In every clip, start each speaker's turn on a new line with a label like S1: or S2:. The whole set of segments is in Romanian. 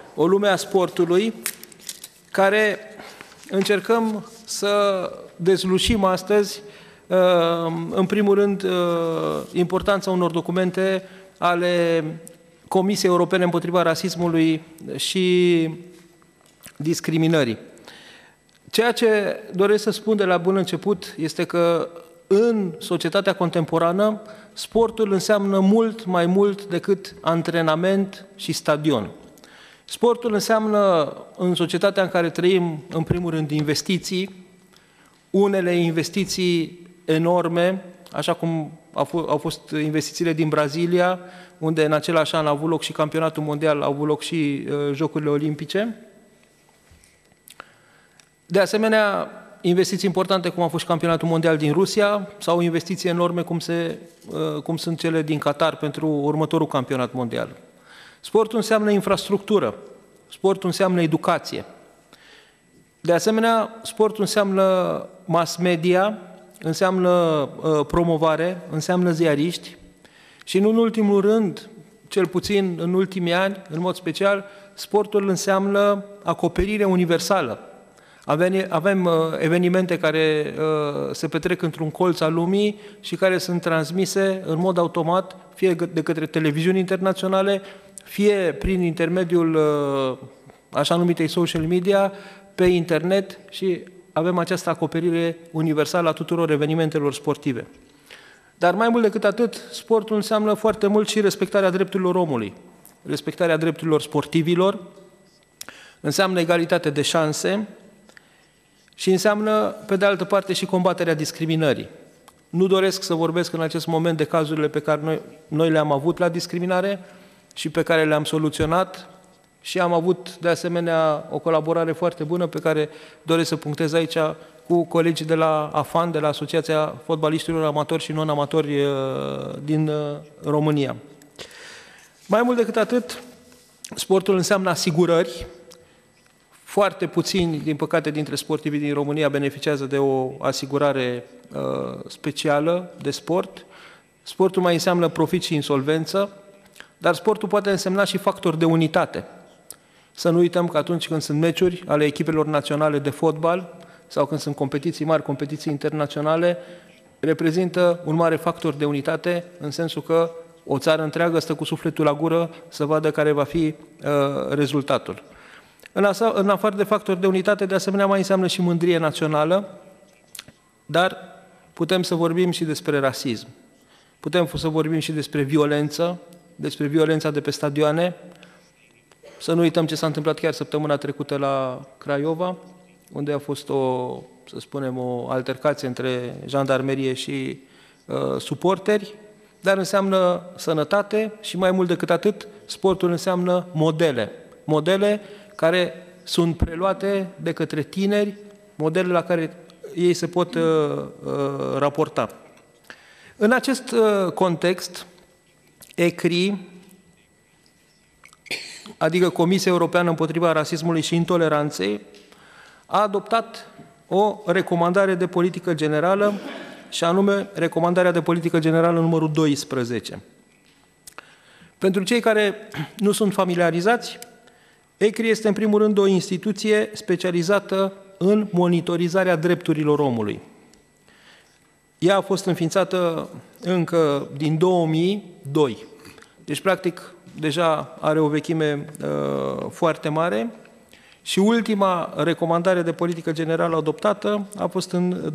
S1: o lume a sportului, care încercăm să dezlușim astăzi, în primul rând, importanța unor documente ale Comisiei Europene împotriva rasismului și discriminării. Ceea ce doresc să spun de la bun început este că în societatea contemporană sportul înseamnă mult mai mult decât antrenament și stadion. Sportul înseamnă, în societatea în care trăim, în primul rând, investiții, unele investiții enorme, așa cum au fost investițiile din Brazilia, unde în același an a avut loc și campionatul mondial, au avut loc și Jocurile Olimpice. De asemenea, investiții importante, cum a fost și campionatul mondial din Rusia, sau investiții enorme, cum sunt cele din Qatar pentru următorul campionat mondial. Sportul înseamnă infrastructură, sportul înseamnă educație. De asemenea, sportul înseamnă mass media, înseamnă promovare, înseamnă ziariști și, nu în ultimul rând, cel puțin în ultimii ani, în mod special, sportul înseamnă acoperire universală. Avem evenimente care se petrec într-un colț al lumii și care sunt transmise în mod automat, fie de către televiziuni internaționale, fie prin intermediul așa numitei social media, pe internet, și avem această acoperire universală a tuturor evenimentelor sportive. Dar mai mult decât atât, sportul înseamnă foarte mult și respectarea drepturilor omului, respectarea drepturilor sportivilor, înseamnă egalitate de șanse și înseamnă, pe de altă parte, și combaterea discriminării. Nu doresc să vorbesc în acest moment de cazurile pe care noi le-am avut la discriminare și pe care le-am soluționat, și am avut, de asemenea, o colaborare foarte bună pe care doresc să punctez aici cu colegii de la AFAN, de la Asociația Fotbaliștilor Amatori și Non-Amatori din România. Mai mult decât atât, sportul înseamnă asigurări. Foarte puțini, din păcate, dintre sportivii din România beneficiază de o asigurare specială de sport. Sportul mai înseamnă profit și insolvență, dar sportul poate însemna și factor de unitate. Să nu uităm că atunci când sunt meciuri ale echipelor naționale de fotbal sau când sunt competiții mari, competiții internaționale, reprezintă un mare factor de unitate, în sensul că o țară întreagă stă cu sufletul la gură să vadă care va fi rezultatul. În afară de factor de unitate, de asemenea, mai înseamnă și mândrie națională, dar putem să vorbim și despre rasism. Putem să vorbim și despre violență, despre violența de pe stadioane. Să nu uităm ce s-a întâmplat chiar săptămâna trecută la Craiova, unde a fost să spunem, o altercație între jandarmerie și suporteri, dar înseamnă sănătate și, mai mult decât atât, sportul înseamnă modele. Modele care sunt preluate de către tineri, modele la care ei se pot raporta. În acest context, ECRI, adică Comisia Europeană împotriva rasismului și intoleranței, a adoptat o recomandare de politică generală, și anume recomandarea de politică generală numărul 12. Pentru cei care nu sunt familiarizați, ECRI este în primul rând o instituție specializată în monitorizarea drepturilor omului. Ea a fost înființată încă din 2002, deci practic deja are o vechime foarte mare, și ultima recomandare de politică generală adoptată a fost în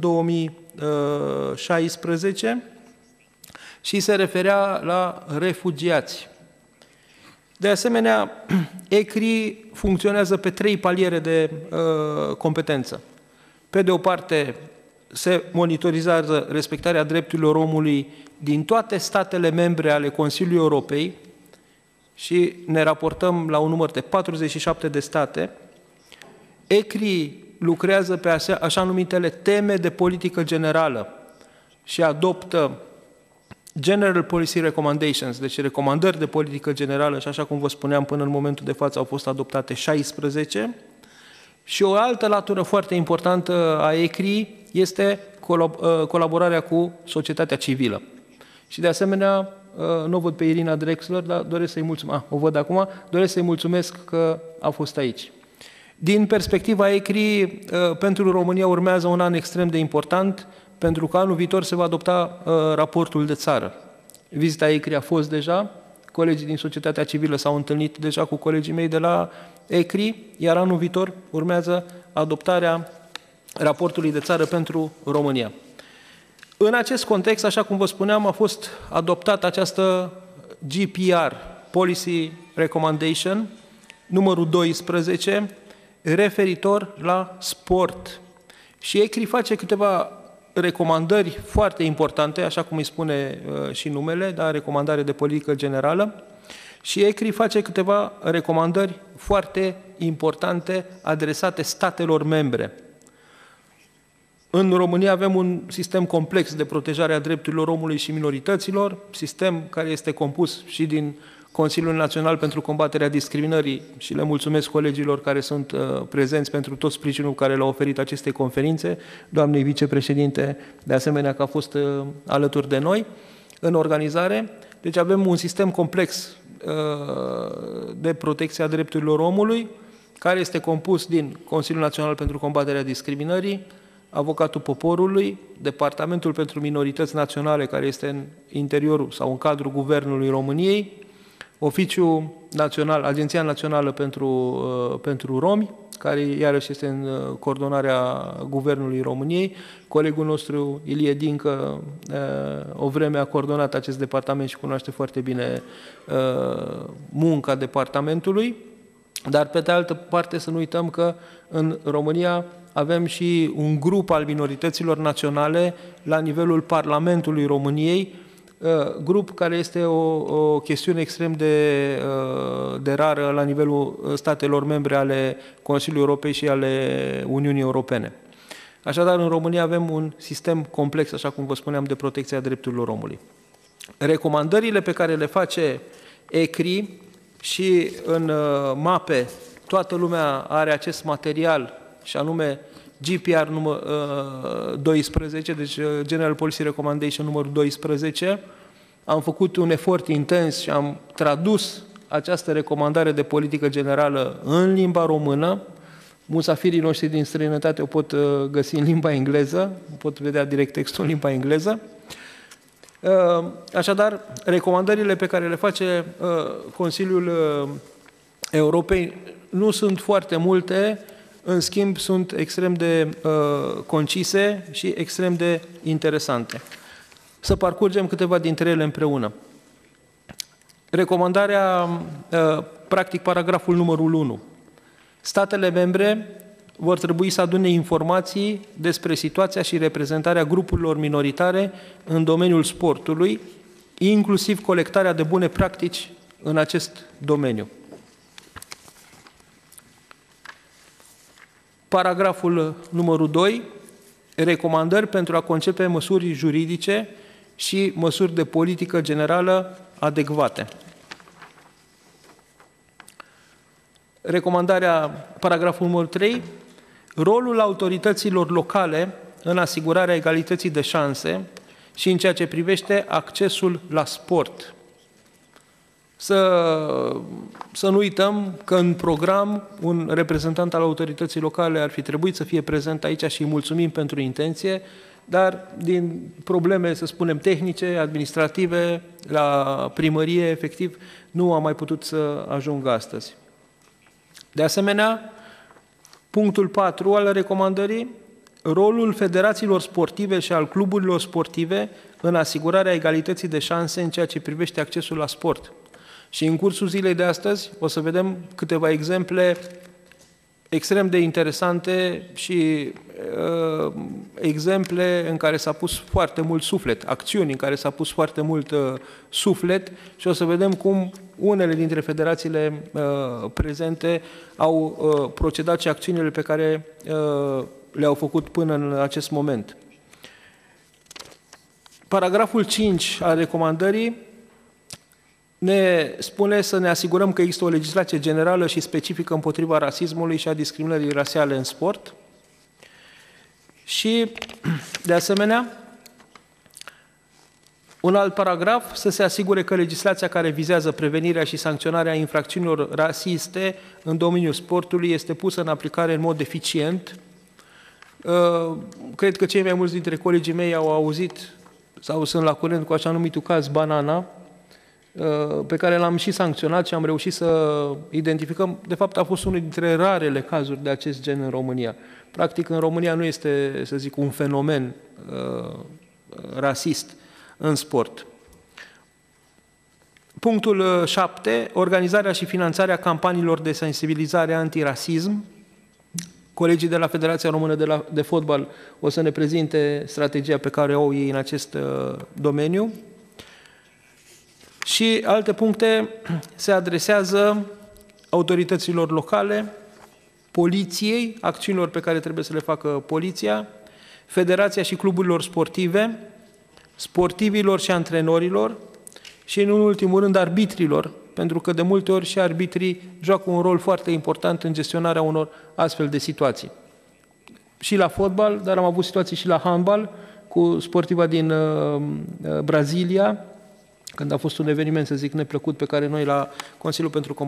S1: 2016 și se referea la refugiați. De asemenea, ECRI funcționează pe 3 paliere de competență. Pe de o parte, se monitorizează respectarea drepturilor omului din toate statele membre ale Consiliului Europei și ne raportăm la un număr de 47 de state. ECRI lucrează pe așa numitele teme de politică generală și adoptă General Policy Recommendations, deci recomandări de politică generală, și așa cum vă spuneam, până în momentul de față au fost adoptate 16. Și o altă latură foarte importantă a ECRI este colaborarea cu societatea civilă. Și de asemenea nu o văd pe Irina Drexler, dar doresc să-i mulțumesc. O văd acum, doresc să-i mulțumesc că a fost aici. Din perspectiva ECRI, pentru România urmează un an extrem de important, pentru că anul viitor se va adopta raportul de țară. Vizita ECRI a fost deja, colegii din societatea civilă s-au întâlnit deja cu colegii mei de la ECRI, iar anul viitor urmează adoptarea raportului de țară pentru România. În acest context, așa cum vă spuneam, a fost adoptată această GPR, Policy Recommendation, numărul 12, referitor la sport. Și ECRI face câteva recomandări foarte importante, așa cum îi spune și numele, da, recomandare de politică generală, și ECRI face câteva recomandări foarte importante adresate statelor membre. În România avem un sistem complex de protejare a drepturilor omului și minorităților, sistem care este compus și din Consiliul Național pentru combaterea discriminării, și le mulțumesc colegilor care sunt prezenți pentru tot sprijinul care le-au oferit acestei conferințe, doamnei vicepreședinte, de asemenea că a fost alături de noi în organizare. Deci avem un sistem complex de protecție a drepturilor omului, care este compus din Consiliul Național pentru combaterea discriminării, Avocatul Poporului, Departamentul pentru Minorități Naționale, care este în interiorul sau în cadrul Guvernului României, Oficiul Național, Agenția Națională pentru Romi, care iarăși este în coordonarea Guvernului României. Colegul nostru, Ilie Dincă, o vreme a coordonat acest departament și cunoaște foarte bine munca departamentului. Dar, pe de altă parte, să nu uităm că în România avem și un grup al minorităților naționale la nivelul Parlamentului României, grup care este o chestiune extrem de rară la nivelul statelor membre ale Consiliului Europei și ale Uniunii Europene. Așadar, în România avem un sistem complex, așa cum vă spuneam, de protecție a drepturilor omului. Recomandările pe care le face ECRI și în mape, toată lumea are acest material, și anume GPR număr 12, deci General Policy Recommendation numărul 12. Am făcut un efort intens și am tradus această recomandare de politică generală în limba română. Musafirii noștri din străinătate o pot găsi în limba engleză, pot vedea direct textul în limba engleză. Așadar, recomandările pe care le face Consiliul Europei nu sunt foarte multe, în schimb sunt extrem de concise și extrem de interesante. Să parcurgem câteva dintre ele împreună. Recomandarea, practic paragraful numărul 1. Statele membre vor trebui să adune informații despre situația și reprezentarea grupurilor minoritare în domeniul sportului, inclusiv colectarea de bune practici în acest domeniu. Paragraful numărul 2. Recomandări pentru a concepe măsuri juridice și măsuri de politică generală adecvate. Recomandarea, paragraful numărul 3. Rolul autorităților locale în asigurarea egalității de șanse și în ceea ce privește accesul la sport. Să nu uităm că în program un reprezentant al autorității locale ar fi trebuit să fie prezent aici și îi mulțumim pentru intenție, dar din probleme, să spunem, tehnice, administrative, la primărie, efectiv, nu a mai putut să ajungă astăzi. De asemenea, punctul 4 al recomandării, rolul federațiilor sportive și al cluburilor sportive în asigurarea egalității de șanse în ceea ce privește accesul la sport. Și în cursul zilei de astăzi o să vedem câteva exemple extrem de interesante și exemple în care s-a pus foarte mult suflet, acțiuni în care s-a pus foarte mult suflet și o să vedem cum unele dintre federațiile prezente au procedat și acțiunile pe care le-au făcut până în acest moment. Paragraful 5 al recomandării ne spune să ne asigurăm că există o legislație generală și specifică împotriva rasismului și a discriminării rasiale în sport. Și, de asemenea, Un alt paragraf, să se asigure că legislația care vizează prevenirea și sancționarea infracțiunilor rasiste în domeniul sportului este pusă în aplicare în mod eficient. Cred că cei mai mulți dintre colegii mei au auzit sau sunt la curent cu așa numitul caz Banana, pe care l-am și sancționat și am reușit să identificăm. De fapt, a fost unul dintre rarele cazuri de acest gen în România. Practic, în România nu este, să zic, un fenomen rasist în sport. Punctul 7. Organizarea și finanțarea campaniilor de sensibilizare antirasism. Colegii de la Federația Română de Fotbal o să ne prezinte strategia pe care o au ei în acest domeniu. Și alte puncte se adresează autorităților locale, poliției, acțiunilor pe care trebuie să le facă poliția, federația și cluburilor sportive, sportivilor și antrenorilor și, în ultimul rând, arbitrilor, pentru că de multe ori și arbitrii joacă un rol foarte important în gestionarea unor astfel de situații. Și la fotbal, dar am avut situații și la handbal, cu sportiva din Brazilia, când a fost un eveniment, să zic, neplăcut, pe care noi la Consiliul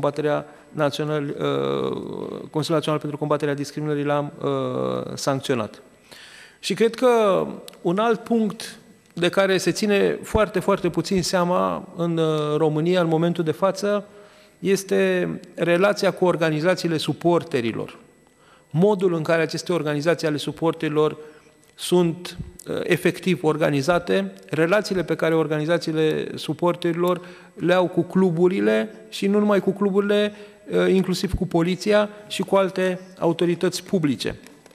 S1: Național pentru Combaterea Discriminării l-am sancționat. Și cred că un alt punct de care se ține foarte, foarte puțin seama în România, în momentul de față, este relația cu organizațiile suporterilor. Modul în care aceste organizații ale suporterilor sunt efectiv organizate, relațiile pe care organizațiile suporterilor le au cu cluburile și nu numai cu cluburile, inclusiv cu poliția și cu alte autorități publice.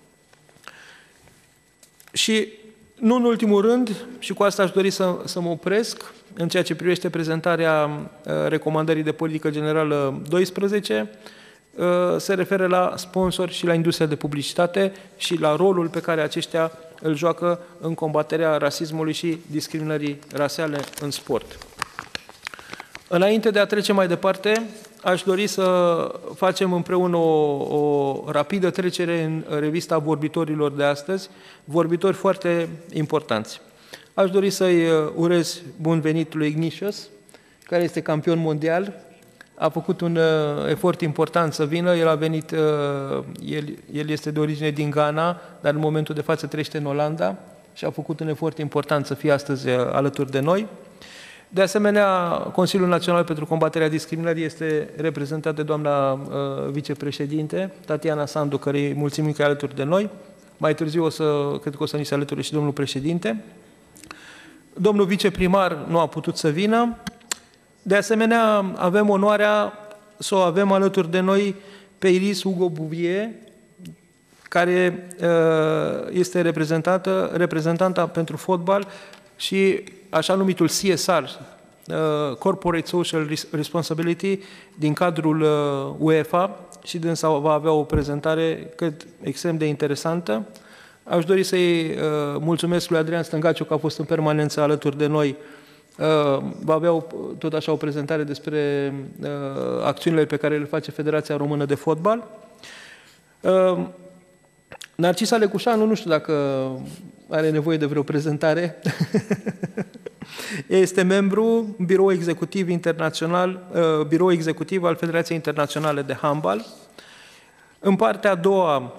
S1: Și nu în ultimul rând, și cu asta aș dori să mă opresc, în ceea ce privește prezentarea recomandării de politică generală 12, se referă la sponsori și la industria de publicitate și la rolul pe care aceștia îl joacă în combaterea rasismului și discriminării rasiale în sport. Înainte de a trece mai departe, aș dori să facem împreună o rapidă trecere în revista vorbitorilor de astăzi, vorbitori foarte importanți. Aș dori să-i urez bun venit lui Ignatius, care este campion mondial. A făcut un efort important să vină, el a venit, el este de origine din Ghana, dar în momentul de față trăiește în Olanda și a făcut un efort important să fie astăzi alături de noi. De asemenea, Consiliul Național pentru Combaterea Discriminării este reprezentat de doamna vicepreședinte, Tatiana Sandu, care îi mulțumim că e alături de noi. Mai târziu cred că o să ni se alăture și domnul președinte. Domnul viceprimar nu a putut să vină. De asemenea, avem onoarea să o avem alături de noi pe Iris Hugo Bouvier, care este reprezentanta pentru fotbal și așa numitul CSR, Corporate Social Responsibility, din cadrul UEFA, și dânsa va avea o prezentare, cred, extrem de interesantă. Aș dori să-i mulțumesc lui Adrian Stângaciu, că a fost în permanență alături de noi. Va avea tot așa o prezentare despre acțiunile pe care le face Federația Română de Fotbal. Narcisa Lecușanu, nu știu dacă are nevoie de vreo prezentare. Este membru birou executiv internațional, birou executiv al Federației Internaționale de Handbal. În partea a doua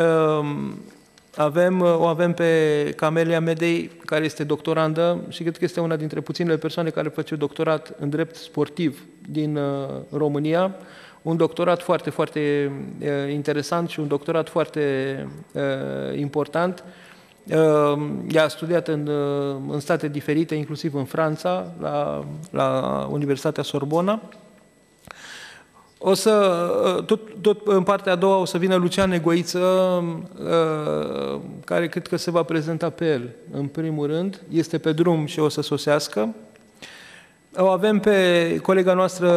S1: o avem pe Camelia Medei, care este doctorandă și cred că este una dintre puținele persoane care face doctorat în drept sportiv din România. Un doctorat foarte, foarte interesant și un doctorat foarte important. Ea a studiat în state diferite, inclusiv în Franța, la Universitatea Sorbona. Tot în partea a doua o să vină Lucian Negoiță, care cred că se va prezenta pe el, în primul rând. Este pe drum și o să sosească. O avem pe colega noastră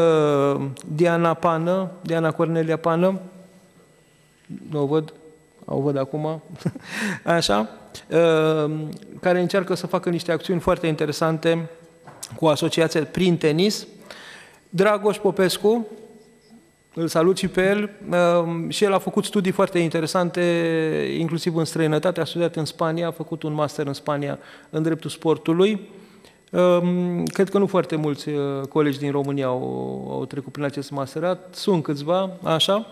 S1: Diana Cornelia Pană. Nu o văd. O văd acum. Așa. Care încearcă să facă niște acțiuni foarte interesante cu asociația Prin Tenis. Dragoș Popescu, îl salut și pe el, și el a făcut studii foarte interesante, inclusiv în străinătate, a studiat în Spania, a făcut un master în Spania în dreptul sportului. Cred că nu foarte mulți colegi din România au trecut prin acest masterat, sunt câțiva, așa.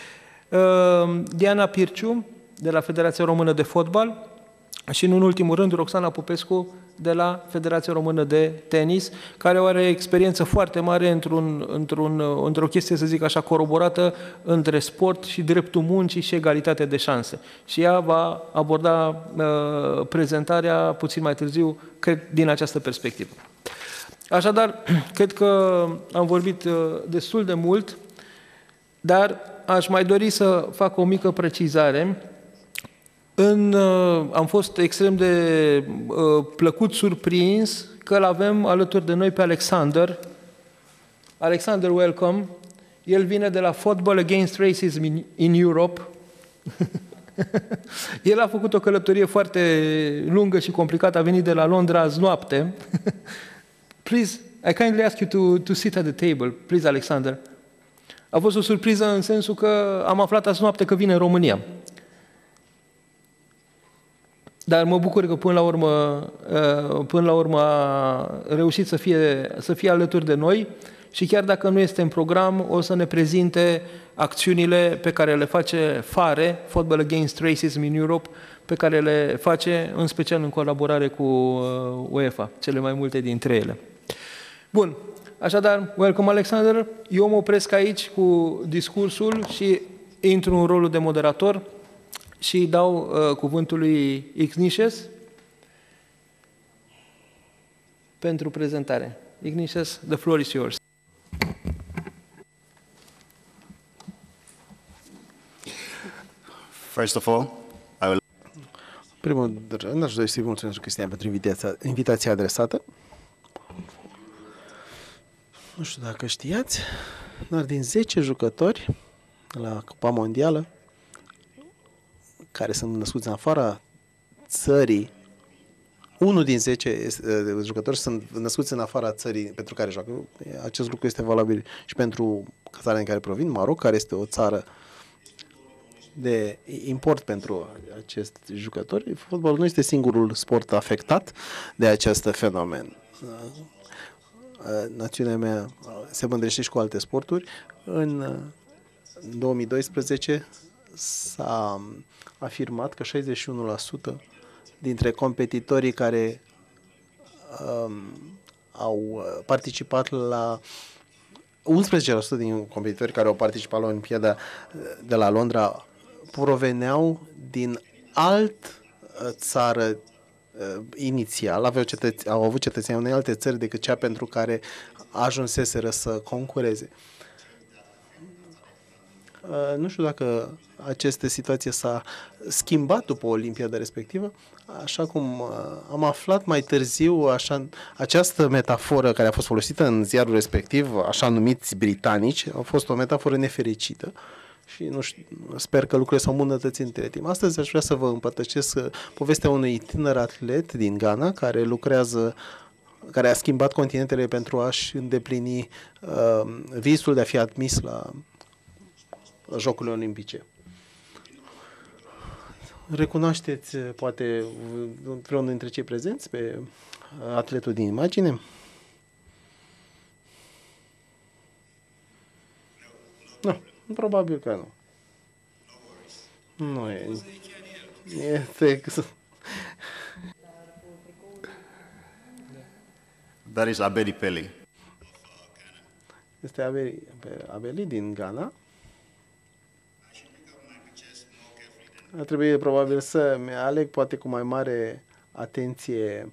S1: Diana Pirciu, de la Federația Română de Fotbal, și, în ultimul rând, Roxana Popescu, de la Federația Română de Tenis, care are experiență foarte mare într-o chestie, să zic așa, coroborată între sport și dreptul muncii și egalitate de șanse. Și ea va aborda prezentarea puțin mai târziu, cred, din această perspectivă. Așadar, cred că am vorbit destul de mult, dar aș mai dori să fac o mică precizare. Am fost extrem de plăcut surprins că l-avem alături de noi pe Alexander. Alexander, welcome. El vine de la Football Against Racism in Europe. El a făcut o călătorie foarte lungă și complicată, a venit de la Londra azi noapte. Please, I kindly ask you to sit at the table. Please, Alexander. A fost o surpriză în sensul că am aflat azi noapte că vine în România. Dar mă bucur că până la urmă a reușit să fie alături de noi și chiar dacă nu este în program, o să ne prezinte acțiunile pe care le face FARE, Football Against Racism in Europe, pe care le face în special în colaborare cu UEFA, cele mai multe dintre ele. Bun, așadar, welcome Alexander, eu mă opresc aici cu discursul și intru în rolul de moderator și dau cuvântul lui Ignatius pentru prezentare. Ignatius, the floor is yours.
S2: First of all, I will...
S3: Primul rând, aș dori să-i mulțumesc, Cristian, pentru invitația adresată. Nu știu dacă știați, dar din 10 jucători la Cupa Mondială care sunt născuți în afara țării, unul din 10 jucători sunt născuți în afara țării pentru care joacă. Acest lucru este valabil și pentru țara în care provin, Maroc, care este o țară de import pentru acest jucători. Fotbalul nu este singurul sport afectat de acest fenomen. Națiunea mea se mândrește și cu alte sporturi. În 2012 s-a afirmat că 61% dintre competitorii care au participat la 11% din competitorii care au participat la Olimpiada de la Londra proveneau din alt țară inițial, au avut cetățenia unei alte țări decât cea pentru care ajunseseră să concureze. Nu știu dacă această situație s-a schimbat după Olimpiada respectivă, așa cum am aflat mai târziu, această metaforă care a fost folosită în ziarul respectiv, așa numiți britanici, a fost o metaforă nefericită și nu știu, sper că lucrurile s-au îmbunătățit între timp. Astăzi aș vrea să vă împărtășesc povestea unui tânăr atlet din Ghana care a schimbat continentele pentru a-și îndeplini visul de a fi admis la Jocurile Olimpice. Recunoașteți, poate, vreunul dintre cei prezenți pe atletul din imagine? Nu, probabil că nu. Nu e.
S2: That is Abedi Pele.
S3: Este Abeli din Ghana. Trebuie probabil să-mi aleg poate cu mai mare atenție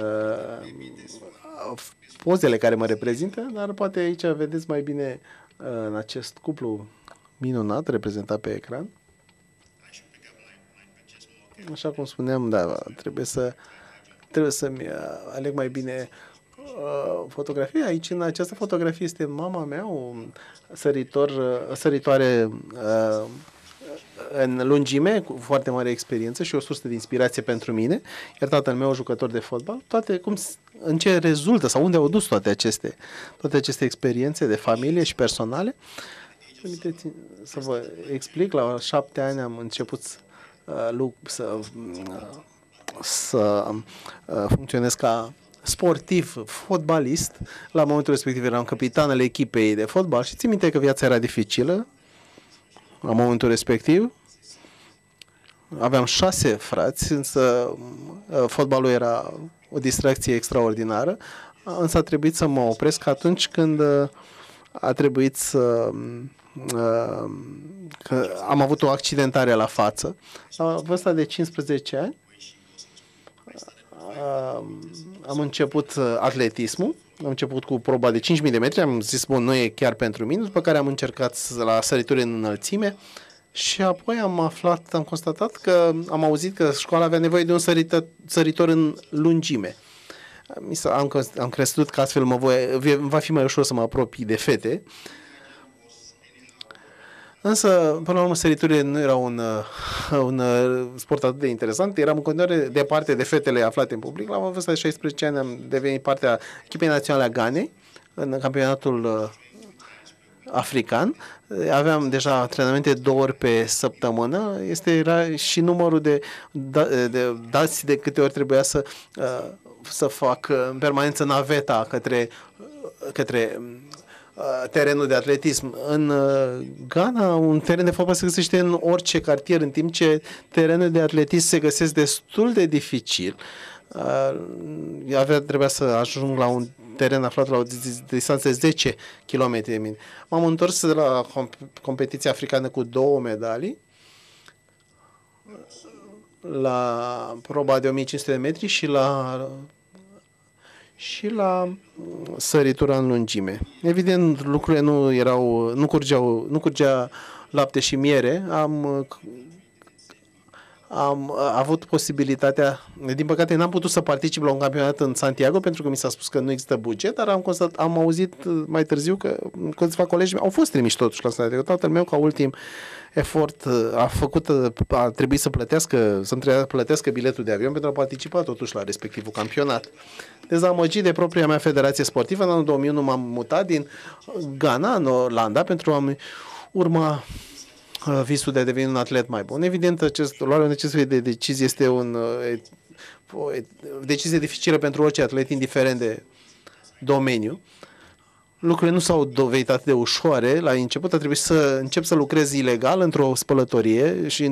S3: pozele care mă reprezintă, dar poate aici vedeți mai bine în acest cuplu minunat reprezentat pe ecran. Așa cum spuneam, da, trebuie să-mi aleg mai bine fotografia. Aici, în această fotografie, este mama mea, o săritoare în lungime, cu foarte mare experiență și o sursă de inspirație pentru mine, iar tatăl meu, jucător de fotbal. În ce rezultă sau unde au dus toate aceste experiențe de familie și personale? Permiteți să vă explic. La 7 ani am început să funcționez ca sportiv, fotbalist. La momentul respectiv eram capitanul echipei de fotbal și țin minte că viața era dificilă la momentul respectiv. Aveam 6 frați, însă fotbalul era o distracție extraordinară, însă a trebuit să mă opresc atunci când a trebuit că am avut o accidentare la față. La vârsta de 15 ani am început atletismul, am început cu proba de 5.000 de metri, am zis, bun, nu e chiar pentru mine, după care am încercat la sărituri în înălțime și apoi am constatat că am auzit că școala avea nevoie de un săritor în lungime. Am crezut că astfel va fi mai ușor să mă apropii de fete. Însă, până la urmă, săriturile nu erau un sport atât de interesant. Eram în continuare departe de fetele aflate în public. La vârsta de 16 ani am devenit partea echipei naționale a Ghanei în campionatul african. Aveam deja antrenamente 2 ori pe săptămână. Era și numărul de dați de câte ori trebuia să fac în permanență naveta către terenul de atletism. În Ghana, un teren de fotbal se găsește în orice cartier, în timp ce terenul de atletism se găsesc destul de dificil. Trebuia să ajung la un teren aflat la o distanță de 10 km de mine. M-am întors de la competiția africană cu 2 medalii la proba de 1500 de metri și la săritura în lungime. Evident, lucrurile nu curgea lapte și miere. Am avut posibilitatea, din păcate n-am putut să particip la un campionat în Santiago pentru că mi s-a spus că nu există buget, dar am auzit mai târziu că câțiva colegi au fost trimiși totuși la Santiago. Tatăl meu, ca ultim efort, a trebuit să plătească biletul de avion pentru a participa totuși la respectivul campionat. Dezamăgit de propria mea federație sportivă, în anul 2001 m-am mutat din Ghana în Olanda pentru a urma visul de a deveni un atlet mai bun. Evident, luarea unei de decizie este o decizie dificilă pentru orice atlet, indiferent de domeniu. Lucrurile nu s-au dovedit atât de ușoare. La început a trebuit să încep să lucrez ilegal într-o spălătorie și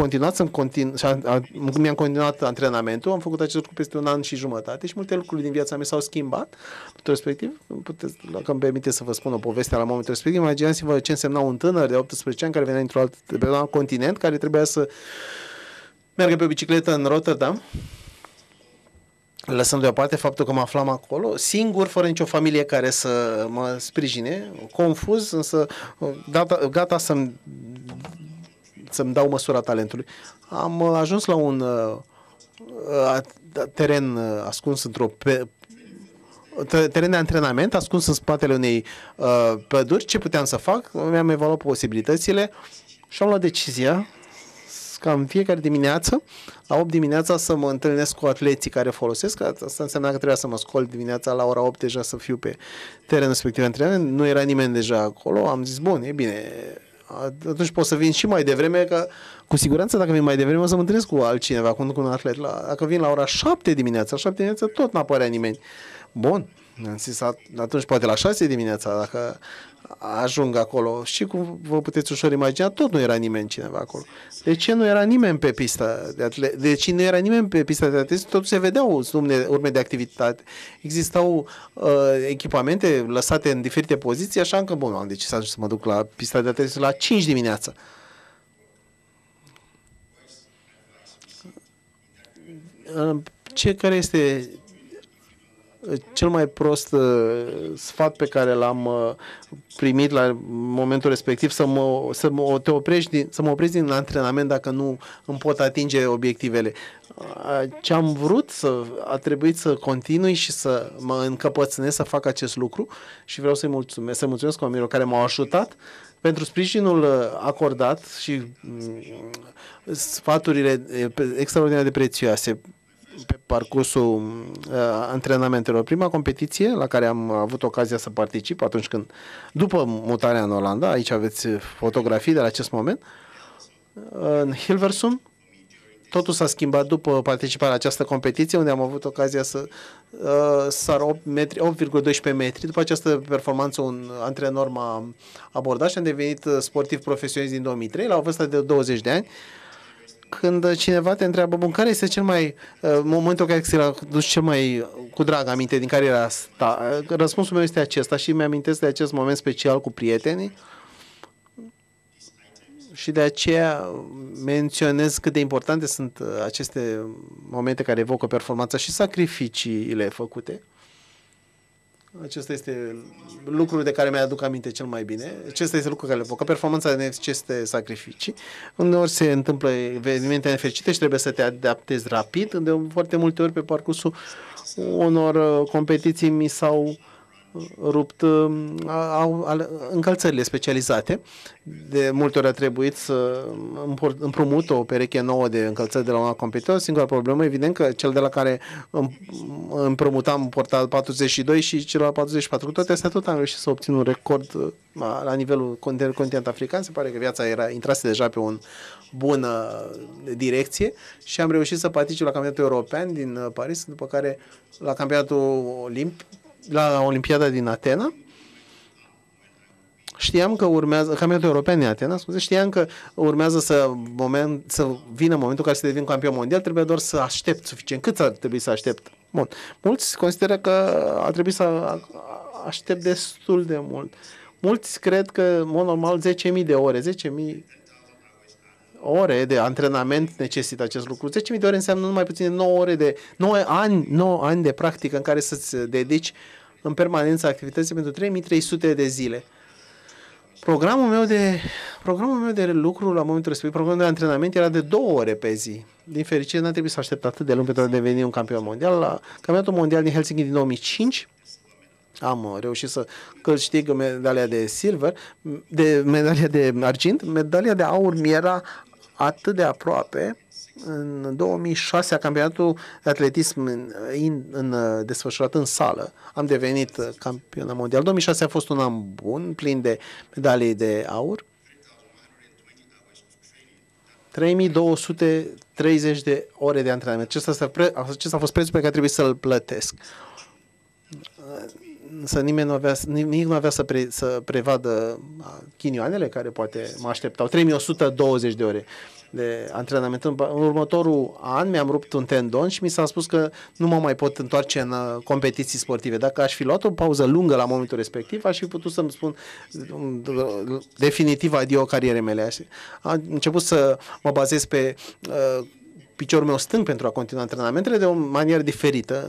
S3: mi-am continuat antrenamentul. Am făcut acest lucru peste 1 an și jumătate și multe lucruri din viața mea s-au schimbat. Respectiv, dacă îmi permite să vă spun o poveste la momentul respectiv, imaginați-vă ce însemna un tânăr de 18 ani care venea pe un alt continent, care trebuia să meargă pe o bicicletă în Rotterdam, lăsând deoparte faptul că mă aflam acolo, singur, fără nicio familie care să mă sprijine, confuz, însă gata să-mi dau măsura talentului. Am ajuns la un teren ascuns teren de antrenament, ascuns în spatele unei păduri. Ce puteam să fac? Mi-am evaluat posibilitățile și am luat decizia ca în fiecare dimineață, la 8 dimineața, să mă întâlnesc cu atleții care folosesc. Asta înseamnă că trebuia să mă scol dimineața la ora 8 deja să fiu pe terenul respectiv antrenament. Nu era nimeni deja acolo. Am zis, bun, e bine, atunci pot să vin și mai devreme, că cu siguranță dacă vin mai devreme o să mă întâlnesc cu altcineva, cu un atlet. Dacă vin la ora 7 dimineața, tot n-apărea nimeni. Bun, am zis, atunci poate la 6 dimineața, dacă ajung acolo, și cum vă puteți ușor imagina, tot nu era nimeni cineva acolo. De ce nu era nimeni pe pista de atletism? De ce nu era nimeni pe pista de atletism? Totuși se vedeau urme de activitate. Existau echipamente lăsate în diferite poziții, așa că, bun, am decis să mă duc la pista de atletism la 5 dimineața. Care este cel mai prost sfat pe care l-am primit la momentul respectiv, să mă opresc din antrenament dacă nu îmi pot atinge obiectivele. Ce am vrut, a trebuit să continui și să mă încăpățânesc să fac acest lucru și vreau să-i mulțumesc oamenilor care m-au ajutat pentru sprijinul acordat și sfaturile extraordinar de prețioase pe parcursul antrenamentelor. Prima competiție la care am avut ocazia să particip după mutarea în Olanda, aici aveți fotografii de la acest moment, în Hilversum, totul s-a schimbat după participarea la această competiție, unde am avut ocazia să sar 8,12 metri. După această performanță, un antrenor m-a abordat și am devenit sportiv profesionist din 2003, la o vârstă de 20 de ani. Când cineva te întreabă, bun, care este cel mai, momentul care ți-l-a dus cel mai cu drag aminte din cariera asta, răspunsul meu este acesta și mi-amintesc de acest moment special cu prietenii și de aceea menționez cât de importante sunt aceste momente care evocă performanța și sacrificiile făcute. Acesta este lucrul de care mi-aduc aminte cel mai bine. Acesta este lucrul care le evocă. Performanța necesită sacrificii. Uneori se întâmplă evenimente nefericite și trebuie să te adaptezi rapid. De foarte multe ori pe parcursul unor competiții mi s-au rupt încălțările specializate. De multe ori a trebuit să împrumut o pereche nouă de încălțări de la un alt competitor. Singura problemă, evident că cel de la care împrumutam porta 42 și celălalt 44. Cu toate astea tot am reușit să obțin un record la nivelul continent african. Se pare că viața intrase deja pe o bună direcție și am reușit să particip la campionatul european din Paris, după care la campionatul la Olimpiada din Atena. Știam că urmează, campionatul european din Atena, știam că urmează să vină momentul în care să devin campion mondial, trebuie doar să aștept suficient. Cât ar trebui să aștept? Bun. Mulți consideră că ar trebui să aștept destul de mult. Mulți cred că, în mod normal, 10.000 de ore, 10.000 ore de antrenament necesită acest lucru. 10.000 de ore înseamnă numai puțin 9 ani de practică în care să-ți dedici în permanență activității pentru 3.300 de zile. Programul meu de lucru la momentul respectiv, programul de antrenament era de 2 ore pe zi. Din fericire, n-a trebuit să aștept atât de lung pentru a deveni un campion mondial. La campionatul mondial din Helsinki din 2005 am reușit să câștig medalia de silver, medalia de argint. Medalia de aur mi era atât de aproape. În 2006, campionatul de atletism desfășurat în sală, am devenit campion mondial. 2006 a fost un an bun, plin de medalii de aur. 3230 de ore de antrenament. Acesta a fost prețul pe care trebuie să-l plătesc. Însă nimic nu avea să prevadă chinioanele care poate mă așteptau. 3120 de ore de antrenament. În următorul an mi-am rupt un tendon și mi s-a spus că nu mă mai pot întoarce în competiții sportive. Dacă aș fi luat o pauză lungă la momentul respectiv, aș fi putut să-mi spun definitiv adio carierei mele. Am început să mă bazez pe piciorul meu stâng pentru a continua antrenamentele de o manieră diferită.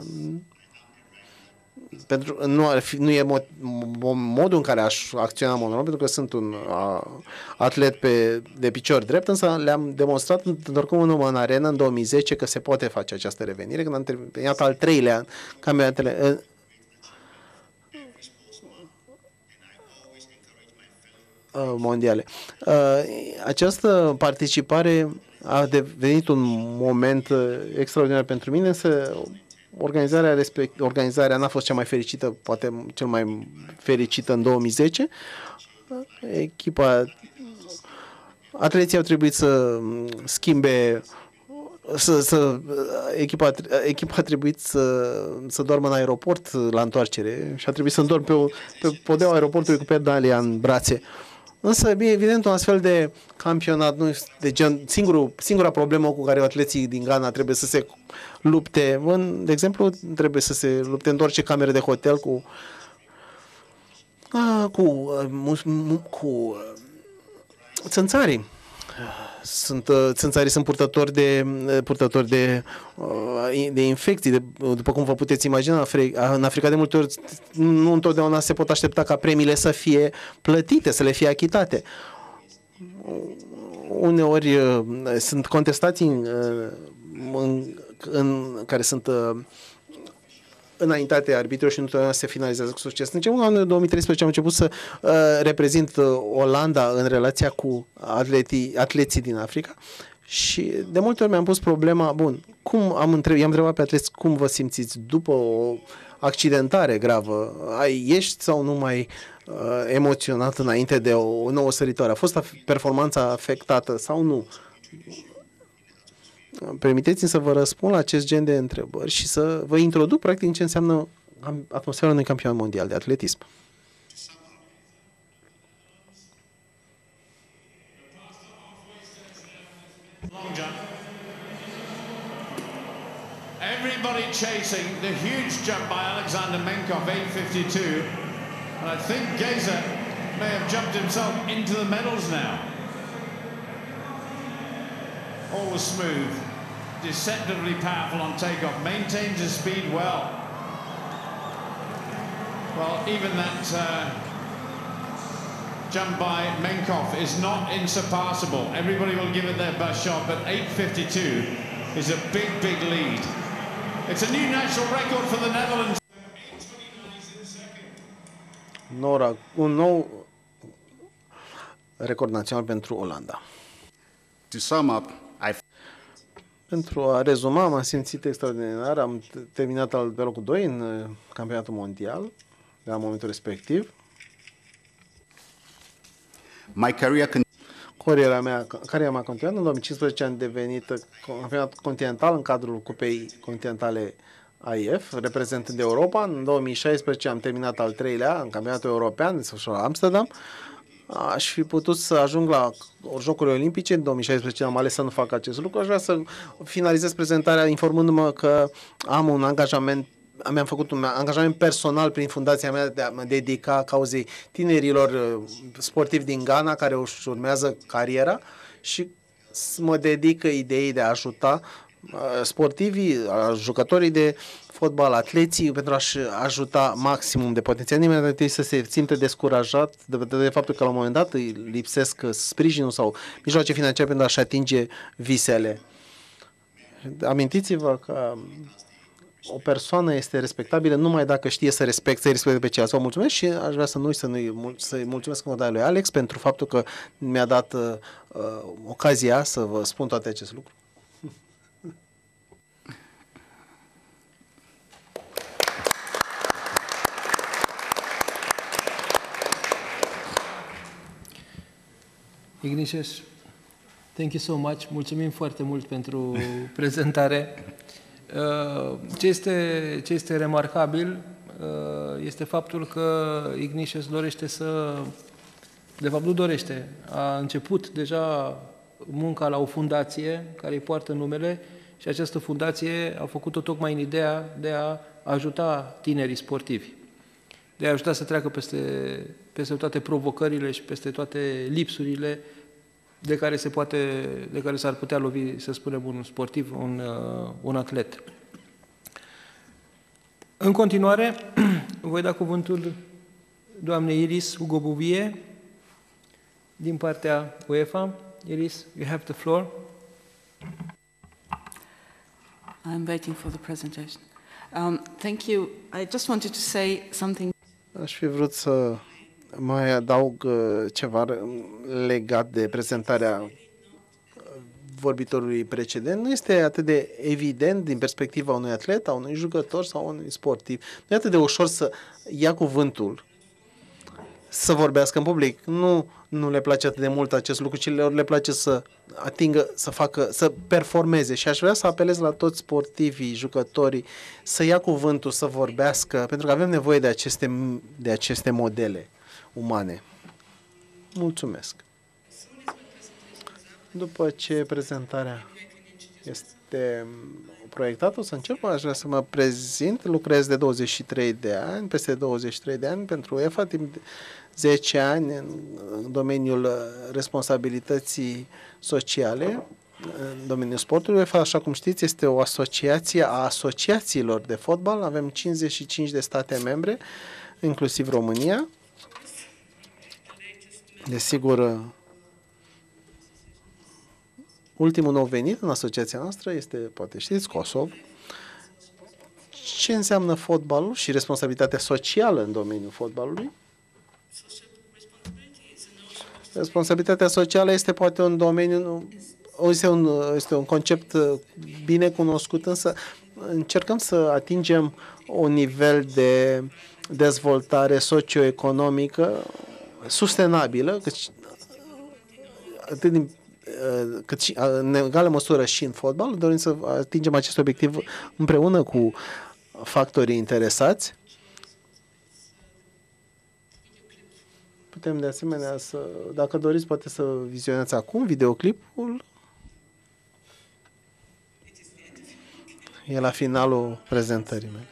S3: Nu e modul în care aș acționa în mod normal, pentru că sunt un atlet de picior drept, însă le-am demonstrat întorcându-mă în arenă în 2010 că se poate face această revenire, când am terminat al 3-lea campionatele mondiale. Această participare a devenit un moment extraordinar pentru mine, însă organizarea n-a fost cea mai fericită, poate cel mai fericită în 2010. Atleții au trebuit să schimbe, echipa a trebuit să doarmă în aeroport la întoarcere și a trebuit să dorm pe podeaua aeroportului cu pedalia în brațe. Însă, evident, un astfel de campionat nu este de gen, singura problemă cu care atleții din Ghana trebuie să se lupte, de exemplu, trebuie să se lupte în orice cameră de hotel cu țânțarii. Țânțarii sunt purtători de infecții, după cum vă puteți imagina. În Africa de multe ori nu întotdeauna se pot aștepta ca premiile să fie plătite, să le fie achitate. Uneori sunt contestații care sunt înaintate arbitrilor și nu întotdeauna se finalizează cu succes. În începutul anului 2013 am început să reprezint Olanda în relația cu atleții din Africa și de multe ori mi-am pus problema, i-am întrebat pe atleți cum vă simțiți după o accidentare gravă, ești sau nu mai emoționat înainte de o nouă săritoare? A fost performanța afectată sau nu? Permiteți-mi să vă răspund la acest gen de întrebări și să vă introduc practic în ce înseamnă atmosfera unui campionat mondial de atletism.
S4: Everybody chasing the huge jump by Alexander Menkov, 8:52. And I think Geza may have jumped himself into the medals now. All was smooth, deceptively powerful on takeoff, maintains his speed well. Well, even that jump by Menkov is not insurpassable. Everybody will give it their best shot, but 8:52 is a big, big lead. It's a new national record for the Netherlands.
S3: Un nou record național pentru Olanda.
S2: To sum up,
S3: Pentru a rezuma, m-am simțit extraordinar. Am terminat pe locul 2 în campionatul mondial la momentul respectiv.
S2: my career
S3: Cariera mea continuă. În 2015 am devenit campionat continental în cadrul Cupei Continentale AIF, reprezentând Europa. În 2016 am terminat al 3-lea în campionatul european desfășurat la Amsterdam. Aș fi putut să ajung la Jocurile Olimpice. În 2016 am ales să nu fac acest lucru. Aș vrea să finalizez prezentarea informându-mă că am un angajament. Mi-am făcut un angajament personal prin fundația mea de a mă dedica cauzei tinerilor sportivi din Ghana care își urmează cariera și mă dedic ideii de a ajuta sportivii, jucătorii de fotbal, atleții, pentru a-și ajuta maximum de potențial. Nimeni nu trebuie să se simtă descurajat de faptul că la un moment dat îi lipsesc sprijinul sau mijloace financiare pentru a-și atinge visele. Amintiți-vă că o persoană este respectabilă numai dacă știe să respecte pe ceilalți. Vă mulțumesc și aș vrea să-i mulțumesc în lui Alex pentru faptul că mi-a dat ocazia să vă spun toate aceste lucruri.
S1: Ignatius, thank you so much. Mulțumim foarte mult pentru prezentare. Ce este remarcabil este faptul că Ignatius dorește de fapt nu dorește, a început deja munca la o fundație care îi poartă numele și această fundație a făcut-o tocmai în ideea de a ajuta tinerii sportivi, de a ajuta să treacă peste toate provocările și peste toate lipsurile de care s-ar putea lovi, să spunem, un sportiv, un atlet. În continuare, voi da cuvântul doamnei Iris Hugo Bouvier din partea UEFA. Iris, you have the floor.
S5: I'm waiting for the presentation. Thank you. I just wanted to say something.
S3: Aș fi vrut să mai adaug ceva legat de prezentarea vorbitorului precedent. Nu este atât de evident din perspectiva unui atlet, a unui jucător sau unui sportiv. Nu e atât de ușor să ia cuvântul, să vorbească în public. Nu le place atât de mult acest lucru, ci le place să atingă, să performeze. Și aș vrea să apelez la toți sportivii, jucătorii, să ia cuvântul, să vorbească, pentru că avem nevoie de aceste modele umane. Mulțumesc. După ce prezentarea este proiectată, o să încep. Aș vrea să mă prezint. Lucrez de 23 de ani, peste 23 de ani pentru UEFA, timp de 10 ani în domeniul responsabilității sociale, în domeniul sportului. UEFA, așa cum știți, este o asociație a asociațiilor de fotbal. Avem 55 de state membre, inclusiv România. Desigur, ultimul nou venit în asociația noastră este, poate știți, Kosovo. Ce înseamnă fotbalul și responsabilitatea socială în domeniul fotbalului? Responsabilitatea socială este poate un domeniu, este un concept bine cunoscut, însă încercăm să atingem un nivel de dezvoltare socioeconomică sustenabilă, atât din cât și, în egală măsură și în fotbal. Dorim să atingem acest obiectiv împreună cu factorii interesați. Putem de asemenea să, dacă doriți, poate să vizionați acum videoclipul. E la finalul prezentării mele.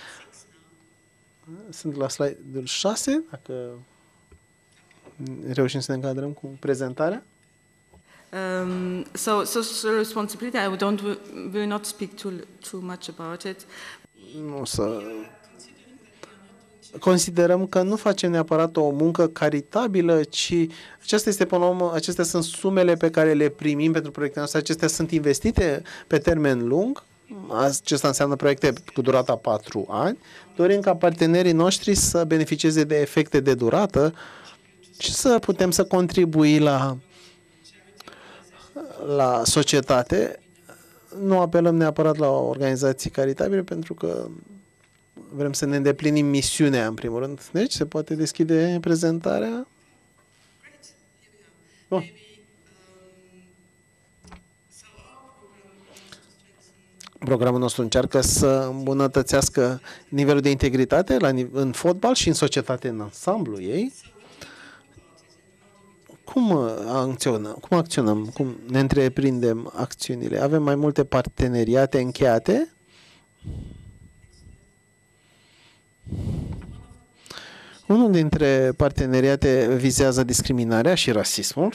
S3: Sunt la slide-ul 6, dacă reușim să ne încadrăm cu prezentarea.
S5: Social responsibility, will not speak too much about it.
S3: Nu să... Considerăm că nu facem neapărat o muncă caritabilă, ci aceasta este, până la urmă, acestea sunt sumele pe care le primim pentru proiectele noastre, acestea sunt investite pe termen lung. Acesta înseamnă proiecte cu durata 4 ani. Dorim ca partenerii noștri să beneficieze de efecte de durată și să putem să contribui la societate. Nu apelăm neapărat la organizații caritabile pentru că vrem să ne îndeplinim misiunea în primul rând. Deci se poate deschide prezentarea. Oh. Programul nostru încearcă să îmbunătățească nivelul de integritate în fotbal și în societate în ansamblu ei. Cum acționăm? Cum ne întreprindem acțiunile? Avem mai multe parteneriate încheiate. Unul dintre parteneriate vizează discriminarea și rasismul.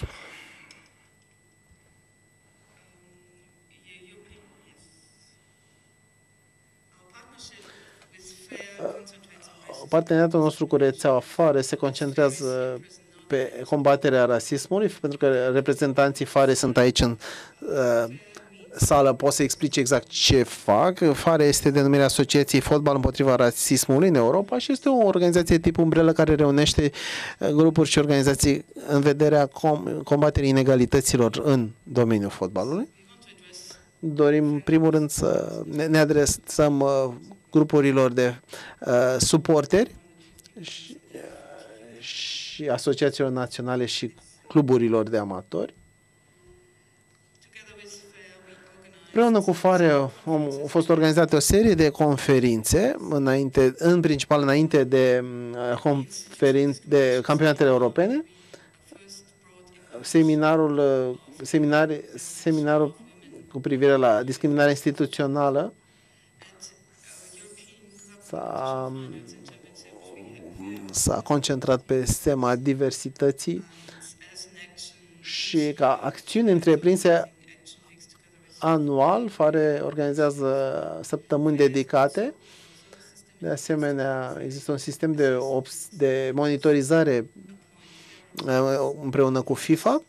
S3: Parteneriatul nostru cu rețeaua FARE se concentrează pe combaterea rasismului, pentru că reprezentanții FARE sunt aici în sală, pot să explice exact ce fac. FARE este denumirea Asociației Fotbal împotriva rasismului în Europa și este o organizație tip umbrelă care reunește grupuri și organizații în vederea combaterii inegalităților în domeniul fotbalului. Dorim, în primul rând, să ne adresăm grupurilor de suporteri și asociațiilor naționale și cluburilor de amatori. Împreună cu FARE au fost organizate o serie de conferințe, în principal înainte de campionatele europene. Seminarul cu privire la discriminarea instituțională s-a concentrat pe tema diversității și ca acțiuni întreprinse anual, FARE organizează săptămâni dedicate. De asemenea, există un sistem de monitorizare împreună cu FIFA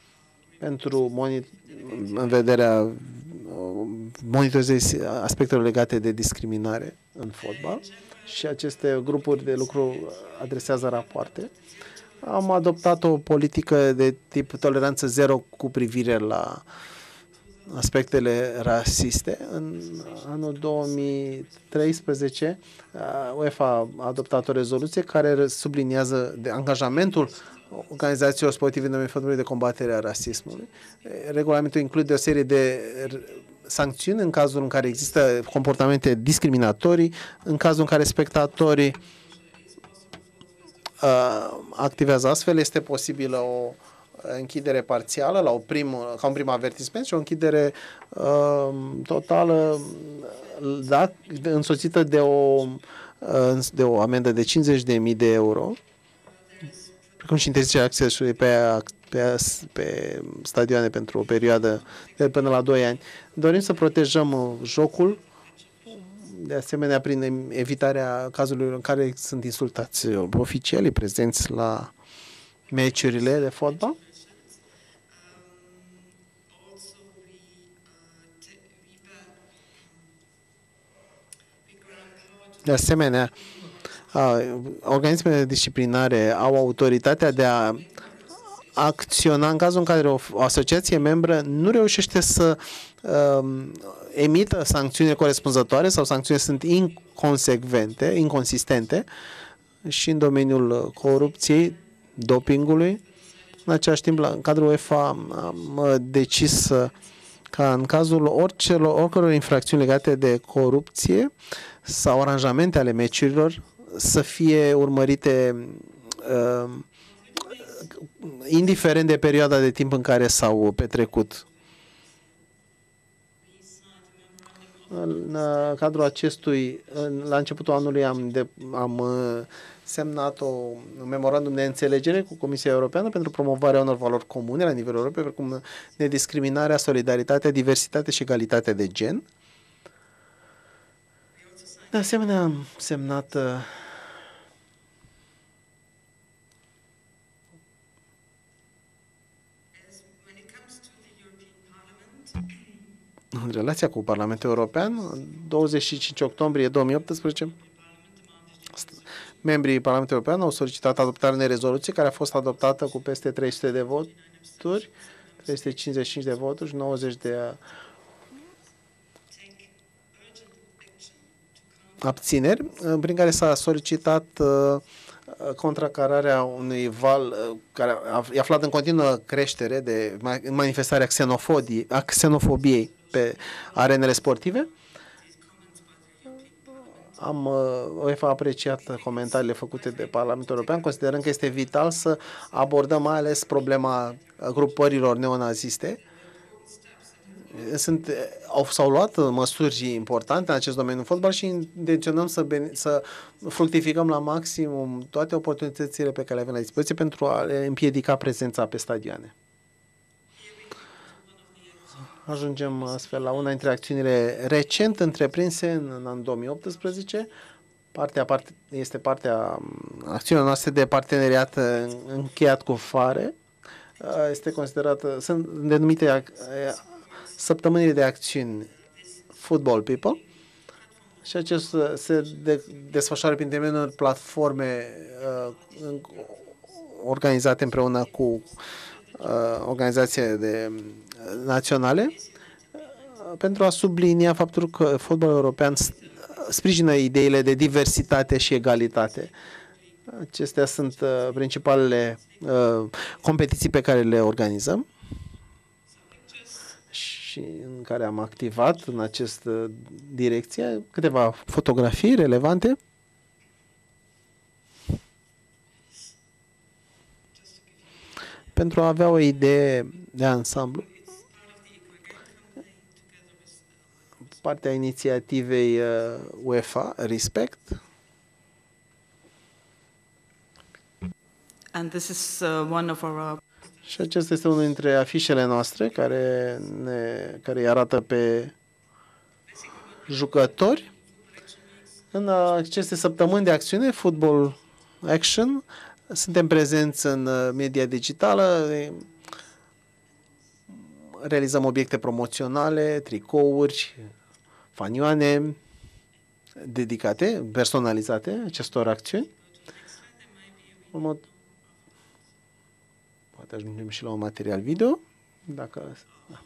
S3: în vederea monitorizării aspectelor legate de discriminare în fotbal și aceste grupuri de lucru adresează rapoarte. Am adoptat o politică de tip toleranță zero cu privire la aspectele rasiste. În anul 2013, UEFA a adoptat o rezoluție care subliniază angajamentul organizațiilor sportive în domeniul fotbalului de combatere a rasismului. Regulamentul include o serie de sancțiuni în cazul în care există comportamente discriminatorii, în cazul în care spectatorii activează astfel, este posibilă o închidere parțială ca un prim avertisment și o închidere totală însoțită de o amendă de 50.000 de euro, precum și interzicerea accesului pe stadioane pentru o perioadă de până la 2 ani. Dorim să protejăm jocul, de asemenea prin evitarea cazurilor în care sunt insultați oficialii prezenți la meciurile de fotbal. De asemenea, organismele disciplinare au autoritatea de a acționa în cazul în care o asociație membră nu reușește să emită sancțiuni corespunzătoare sau sancțiuni sunt inconsistente și în domeniul corupției, dopingului În același timp, în cadrul UEFA am decis ca în cazul oricăror infracțiuni legate de corupție sau aranjamente ale meciurilor să fie urmărite indiferent de perioada de timp în care s-au petrecut. În cadrul acestui, la începutul anului am semnat un memorandum de înțelegere cu Comisia Europeană pentru promovarea unor valori comune la nivelul Europei, precum nediscriminarea, solidaritatea, diversitate și egalitate de gen. De asemenea, am semnat în relația cu Parlamentul European, 25 octombrie 2018, membrii Parlamentului European au solicitat adoptarea unei rezoluții care a fost adoptată cu peste 300 de voturi, 355 de voturi și 90 de abțineri, prin care s-a solicitat contracararea unui val care e aflat în continuă creștere de manifestarea xenofobiei pe arenele sportive. UEFA a apreciat comentariile făcute de Parlamentul European, considerând că este vital să abordăm mai ales problema grupărilor neonaziste. S-au luat măsuri importante în acest domeniu în fotbal și intenționăm să fructificăm la maximum toate oportunitățile pe care le avem la dispoziție pentru a le împiedica prezența pe stadioane. Ajungem astfel la una dintre acțiunile recent întreprinse în anul 2018. Este partea acțiunilor noastre de parteneriat încheiat cu FARE. Este considerată, sunt denumite săptămânile de acțiuni Football People și acestea se desfășoară prin intermediul platforme organizate împreună cu organizații naționale pentru a sublinia faptul că fotbalul european sprijină ideile de diversitate și egalitate. Acestea sunt principalele competiții pe care le organizăm și în care am activat în această direcție. Câteva fotografii relevante. Pentru a avea o idee de ansamblu. Partea inițiativei UEFA, Respect.
S5: And this is one of our...
S3: Și acesta este unul dintre afișele noastre care îi arată pe jucători. În aceste săptămâni de acțiune, Football Action, suntem prezenți în media digitală, realizăm obiecte promoționale, tricouri, fanioane dedicate, personalizate acestor acțiuni. Poate ajungem și la un material video. Dacă... Da.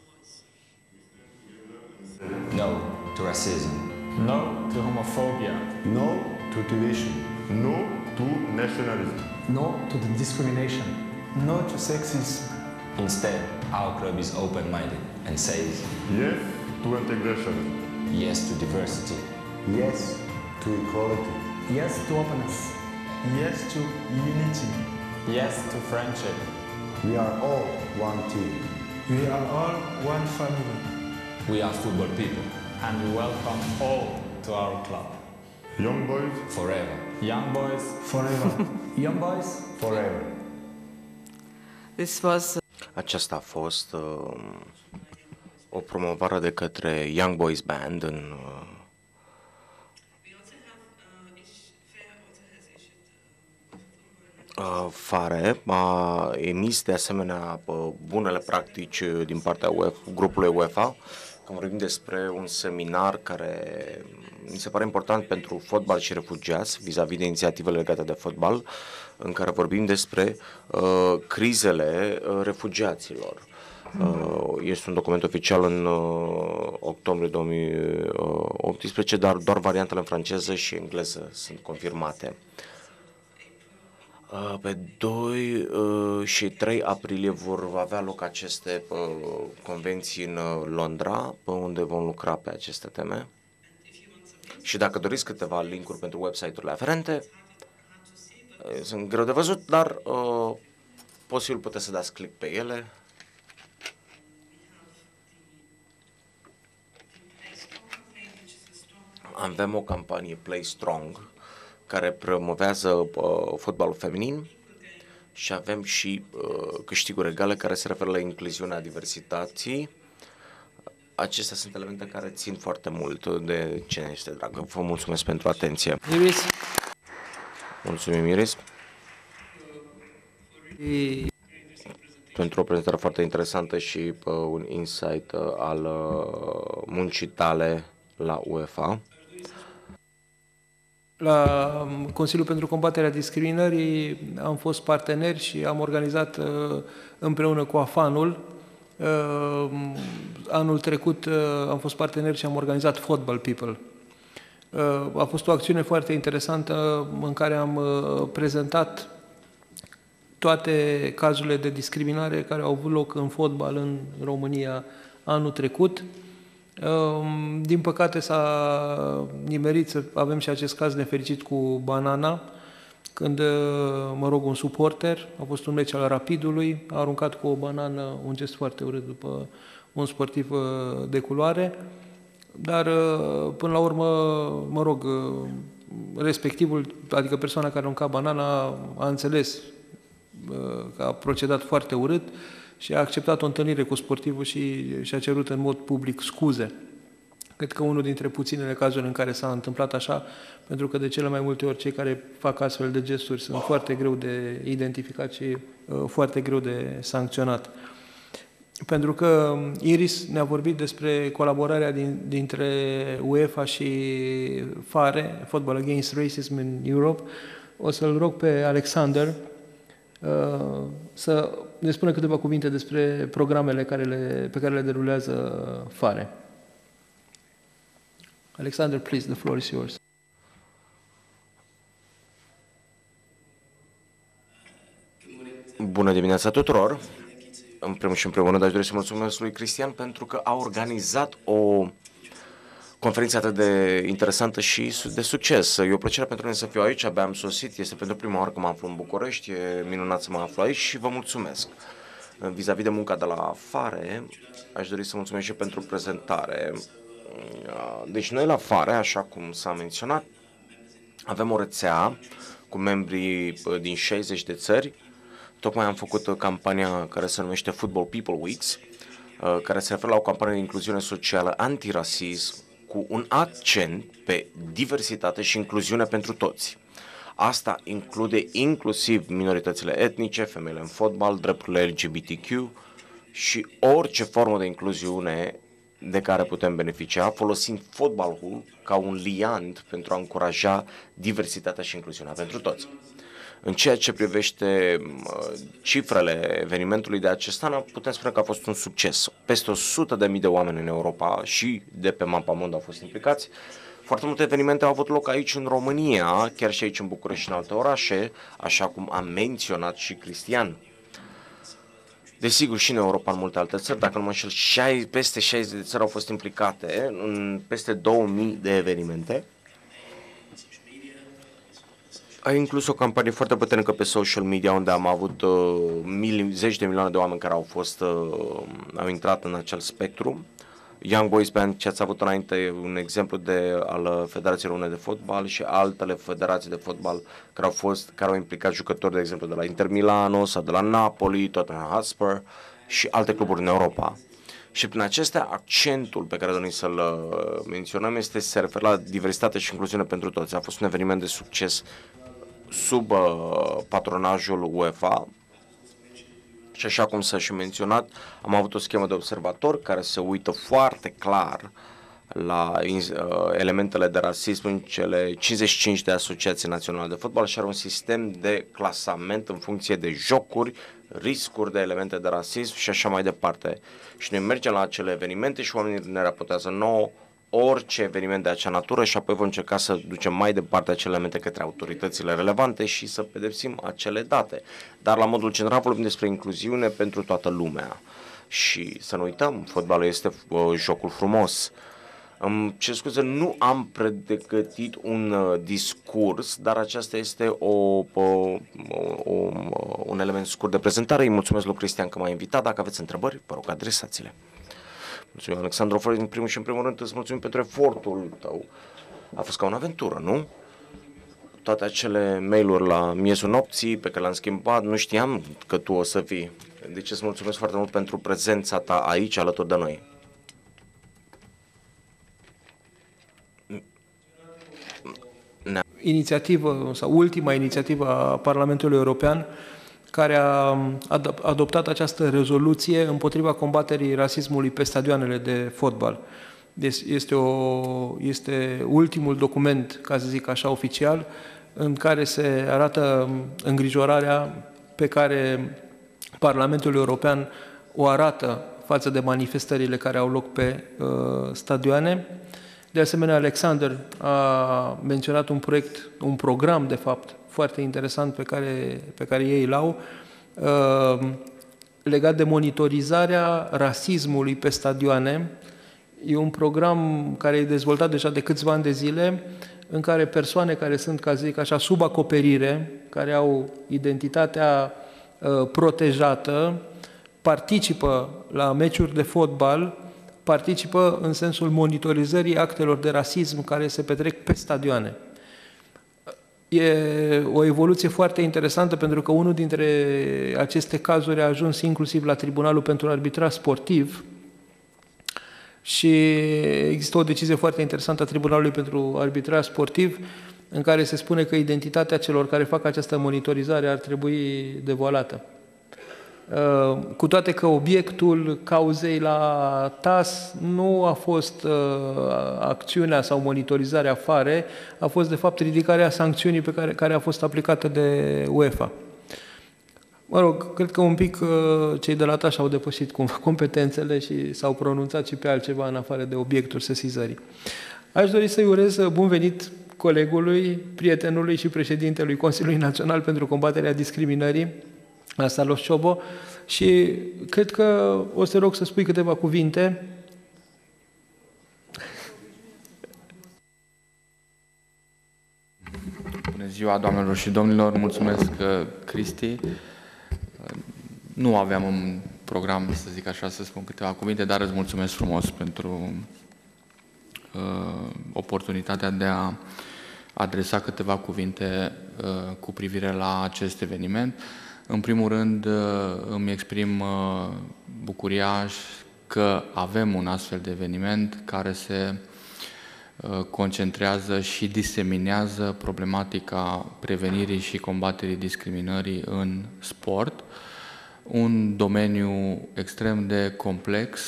S6: No to racism.
S7: No to homophobia.
S8: No to division.
S9: No to nationalism.
S10: No to the discrimination.
S7: No to sexism.
S6: Instead, our club is open-minded and says
S9: Yes to integration.
S6: yes to diversity.
S8: Yes to equality.
S10: Yes to openness.
S7: Yes to unity.
S11: Yes to friendship.
S8: We are all one team.
S7: We are all one family.
S6: We are football people.
S11: And we welcome all to our club.
S9: Young boys
S6: Forever.
S11: Young boys
S10: Forever. Young boys.
S8: Forever.
S5: This was
S12: Aceasta a fost o promovare de către Young Boys Band în FARE. A emis de asemenea bunele practici din partea grupului UEFA, când vorbim despre un seminar care mi se pare important pentru fotbal și refugiați, vis-a-vis de inițiativele legate de fotbal, în care vorbim despre crizele refugiaților. Este un document oficial în octombrie 2018, dar doar variantele în franceză și engleză sunt confirmate. Pe 2 și 3 aprilie vor avea loc aceste convenții în Londra, pe unde vom lucra pe aceste teme. Și dacă doriți câteva linkuri pentru website-urile aferente, sunt greu de văzut, dar posibil puteți să dați click pe ele. Avem o campanie Play Strong care promovează fotbalul feminin și avem și câștiguri egale care se referă la incluziunea diversității. Acestea sunt elemente care țin foarte mult de cine este dragă. Vă mulțumesc pentru atenție.
S1: Iris.
S12: Mulțumim, Iris. Pentru o prezentare foarte interesantă și un insight al muncii tale la UEFA.
S1: La Consiliul pentru Combaterea Discriminării am fost parteneri și am organizat împreună cu AFAN-ul. Anul trecut am fost parteneri și am organizat Football People. A fost o acțiune foarte interesantă în care am prezentat toate cazurile de discriminare care au avut loc în fotbal în România anul trecut. Din păcate s-a nimerit să avem și acest caz nefericit cu Banana, când, un suporter, a fost un meci al Rapidului, a aruncat cu o banană, un gest foarte urât după un sportiv de culoare, dar până la urmă, respectivul, adică persoana care a aruncat banana, a înțeles că a procedat foarte urât și a acceptat o întâlnire cu sportivul și a cerut în mod public scuze. Cred că unul dintre puținele cazuri în care s-a întâmplat așa, pentru că de cele mai multe ori cei care fac astfel de gesturi sunt foarte greu de identificat și foarte greu de sancționat. Pentru că Iris ne-a vorbit despre colaborarea dintre UEFA și FARE, Football Against Racism in Europe, o să-l rog pe Alexander să ne spună câteva cuvinte despre programele pe care le derulează FARE. Alexander, please, the floor is yours.
S12: Bună dimineața tuturor! În primul și în primul rând aș dori să mulțumesc lui Cristian pentru că a organizat o conferință atât de interesantă și de succes. E o plăcere pentru mine să fiu aici, abia am sosit, este pentru prima oară că mă aflu în București, e minunat să mă aflu aici și vă mulțumesc. Vis-a-vis de munca de la FARE, aș dori să mulțumesc și pentru prezentare. Deci noi la FARE, așa cum s-a menționat, avem o rețea cu membrii din 60 de țări. Tocmai am făcut campania care se numește Football People Weeks, care se referă la o campanie de incluziune socială antirasism cu un accent pe diversitate și incluziune pentru toți. Asta include inclusiv minoritățile etnice, femeile în fotbal, drepturile LGBTQ și orice formă de incluziune de care putem beneficia, folosind fotbalul ca un liant pentru a încuraja diversitatea și incluziunea pentru toți. În ceea ce privește cifrele evenimentului de acest an, putem spune că a fost un succes. Peste 100.000 de oameni în Europa și de pe Mapamond au fost implicați. Foarte multe evenimente au avut loc aici în România, chiar și aici în București și în alte orașe, așa cum a menționat și Cristian. Desigur, și în Europa, în multe alte țări, dacă nu mă înșel, peste 60 de țări au fost implicate în peste 2000 de evenimente. A inclus o campanie foarte puternică pe social media, unde am avut zeci de milioane de oameni care au intrat în acel spectru. Young Boys Band, ce ați avut înainte, un exemplu al Federației Române de Fotbal și altele federații de fotbal care au implicat jucători, de exemplu, de la Inter Milano sau de la Napoli, Tottenham Hotspur și alte cluburi în Europa. Și prin acestea, accentul pe care dorim să-l menționăm se referă la diversitate și incluziune pentru toți. A fost un eveniment de succes sub patronajul UEFA și așa cum s-a și menționat, am avut o schemă de observatori care se uită foarte clar la elementele de rasism în cele 55 de asociații naționale de fotbal și are un sistem de clasament în funcție de jocuri, riscuri de elemente de rasism și așa mai departe. Și noi mergem la acele evenimente și oamenii ne raportează nouă orice eveniment de acea natură și apoi vom încerca să ducem mai departe acele elemente către autoritățile relevante și să pedepsim acele date. Dar la modul general vorbim despre incluziune pentru toată lumea. Și să nu uităm, fotbalul este jocul frumos. Îmi cer scuze, nu am pregătit un discurs, dar aceasta este un element scurt de prezentare. Îi mulțumesc lui Cristian că m-a invitat. Dacă aveți întrebări, vă rog, adresați-le. Mulțumim, Alexandru, în primul și în primul rând îți mulțumim pentru efortul tău. A fost ca o aventură, nu? Toate acele mail-uri la miezul nopții pe care le-am schimbat, nu știam că tu o să vii. Deci îți mulțumesc foarte mult pentru prezența ta aici, alături de noi.
S1: Inițiativă sau ultima inițiativă a Parlamentului European care a adoptat această rezoluție împotriva combaterii rasismului pe stadioanele de fotbal. Deci este ultimul document, ca să zic așa, oficial, în care se arată îngrijorarea pe care Parlamentul European o arată față de manifestările care au loc pe stadioane. De asemenea, Alexander a menționat un program, de fapt, foarte interesant pe care ei l-au, legat de monitorizarea rasismului pe stadioane. E un program care e dezvoltat deja de câțiva ani de zile, în care persoane care sunt, ca să zic așa, sub acoperire, care au identitatea protejată, participă la meciuri de fotbal, participă în sensul monitorizării actelor de rasism care se petrec pe stadioane. E o evoluție foarte interesantă pentru că unul dintre aceste cazuri a ajuns inclusiv la Tribunalul pentru Arbitraj Sportiv și există o decizie foarte interesantă a Tribunalului pentru Arbitraj Sportiv în care se spune că identitatea celor care fac această monitorizare ar trebui devoalată. Cu toate că obiectul cauzei la TAS nu a fost acțiunea sau monitorizarea FARE, a fost de fapt ridicarea sancțiunii care a fost aplicată de UEFA. Mă rog, cred că un pic cei de la TAS au depășit competențele și s-au pronunțat și pe altceva în afară de obiectul sesizării. Aș dori să-i urez bun venit colegului, prietenului și președintelui Consiliului Național pentru combaterea discriminării, Salos Ciobo, și cred că o să rog să spui câteva cuvinte.
S13: Bună ziua, doamnelor și domnilor, mulțumesc, Cristi. Nu aveam un program, să zic așa, să spun câteva cuvinte, dar îți mulțumesc frumos pentru oportunitatea de a adresa câteva cuvinte cu privire la acest eveniment. În primul rând, îmi exprim bucuria că avem un astfel de eveniment care se concentrează și diseminează problematica prevenirii și combaterii discriminării în sport, un domeniu extrem de complex,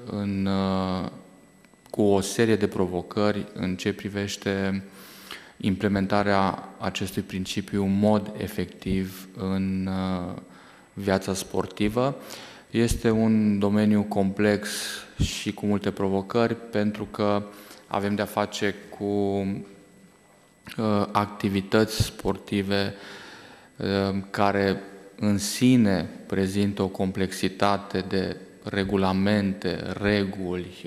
S13: cu o serie de provocări în ce privește implementarea acestui principiu în mod efectiv în viața sportivă. Este un domeniu complex și cu multe provocări pentru că avem de-a face cu activități sportive care în sine prezintă o complexitate de regulamente, reguli,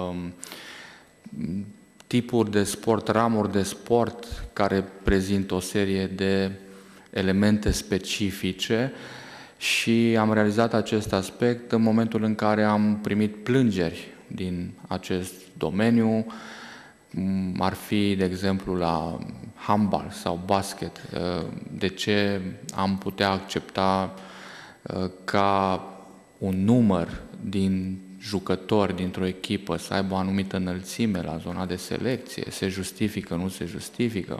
S13: tipuri de sport, ramuri de sport care prezintă o serie de elemente specifice și am realizat acest aspect în momentul în care am primit plângeri din acest domeniu, ar fi, de exemplu, la handbal sau basket. De ce am putea accepta ca un număr din jucători dintr-o echipă să aibă o anumită înălțime la zona de selecție, se justifică, nu se justifică,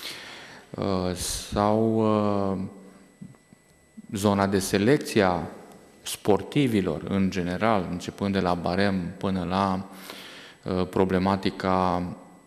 S13: sau zona de selecție a sportivilor în general, începând de la barem până la problematica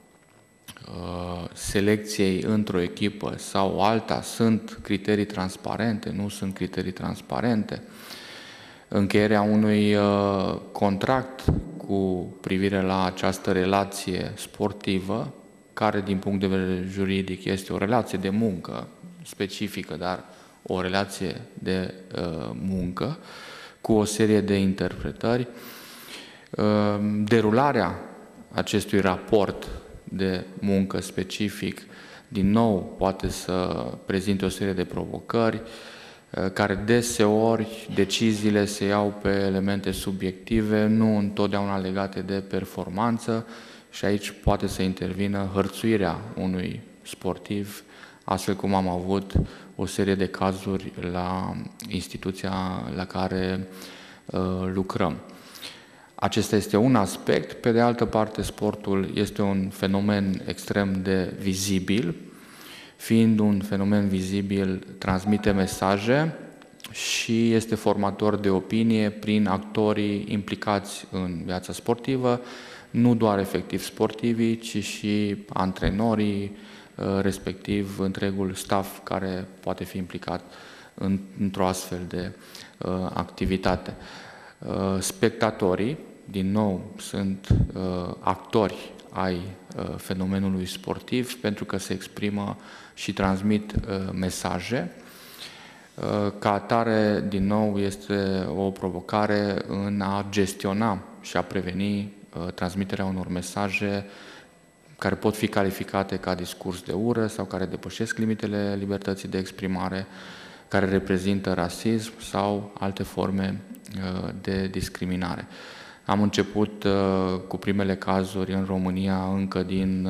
S13: selecției într-o echipă sau alta, sunt criterii transparente, nu sunt criterii transparente, încheierea unui contract cu privire la această relație sportivă, care din punct de vedere juridic este o relație de muncă specifică, dar o relație de muncă, cu o serie de interpretări. Derularea acestui raport de muncă specific, din nou, poate să prezinte o serie de provocări, care deseori deciziile se iau pe elemente subiective, nu întotdeauna legate de performanță, și aici poate să intervină hărțuirea unui sportiv, astfel cum am avut o serie de cazuri la instituția la care lucrăm. Acesta este un aspect. Pe de altă parte, sportul este un fenomen extrem de vizibil. Fiind un fenomen vizibil, transmite mesaje și este formator de opinie prin actorii implicați în viața sportivă, nu doar efectiv sportivii, ci și antrenorii, respectiv întregul staff care poate fi implicat într-o astfel de activitate. Spectatorii, din nou, sunt actori ai fenomenului sportiv, pentru că se exprimă și transmit mesaje. Ca atare, din nou, este o provocare în a gestiona și a preveni transmiterea unor mesaje care pot fi calificate ca discurs de ură sau care depășesc limitele libertății de exprimare, care reprezintă rasism sau alte forme de discriminare. Am început cu primele cazuri în România încă din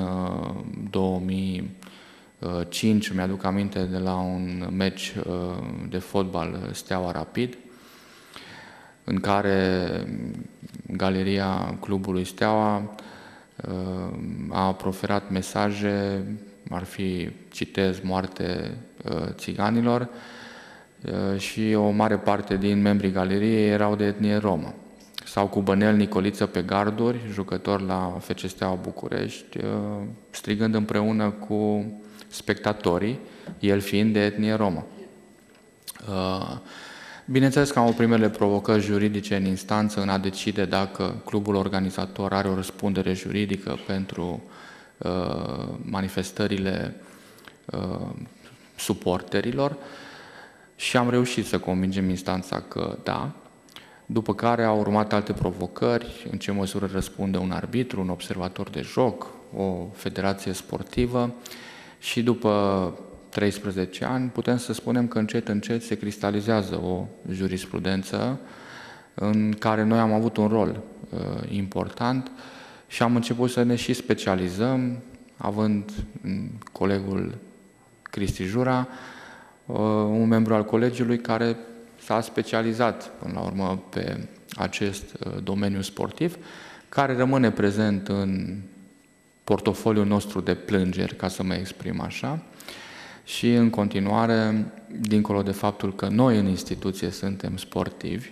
S13: 2005, mi-aduc aminte de la un meci de fotbal Steaua Rapid, în care galeria clubului Steaua a proferat mesaje, ar fi, citez, moarte țiganilor, și o mare parte din membrii galeriei erau de etnie romă. Sau cu Bănel Nicoliță pe garduri, jucător la FC Steaua București, strigând împreună cu spectatorii, el fiind de etnie romă. Bineînțeles că am avut primele provocări juridice în instanță în a decide dacă clubul organizator are o răspundere juridică pentru manifestările suporterilor și am reușit să convingem instanța că da, după care au urmat alte provocări, în ce măsură răspunde un arbitru, un observator de joc, o federație sportivă, și după 13 ani putem să spunem că încet, încet se cristalizează o jurisprudență în care noi am avut un rol important și am început să ne și specializăm, având colegul Cristi Jura, un membru al colegiului care s-a specializat până la urmă pe acest domeniu sportiv, care rămâne prezent în portofoliul nostru de plângeri, ca să mă exprim așa, și în continuare, dincolo de faptul că noi în instituție suntem sportivi,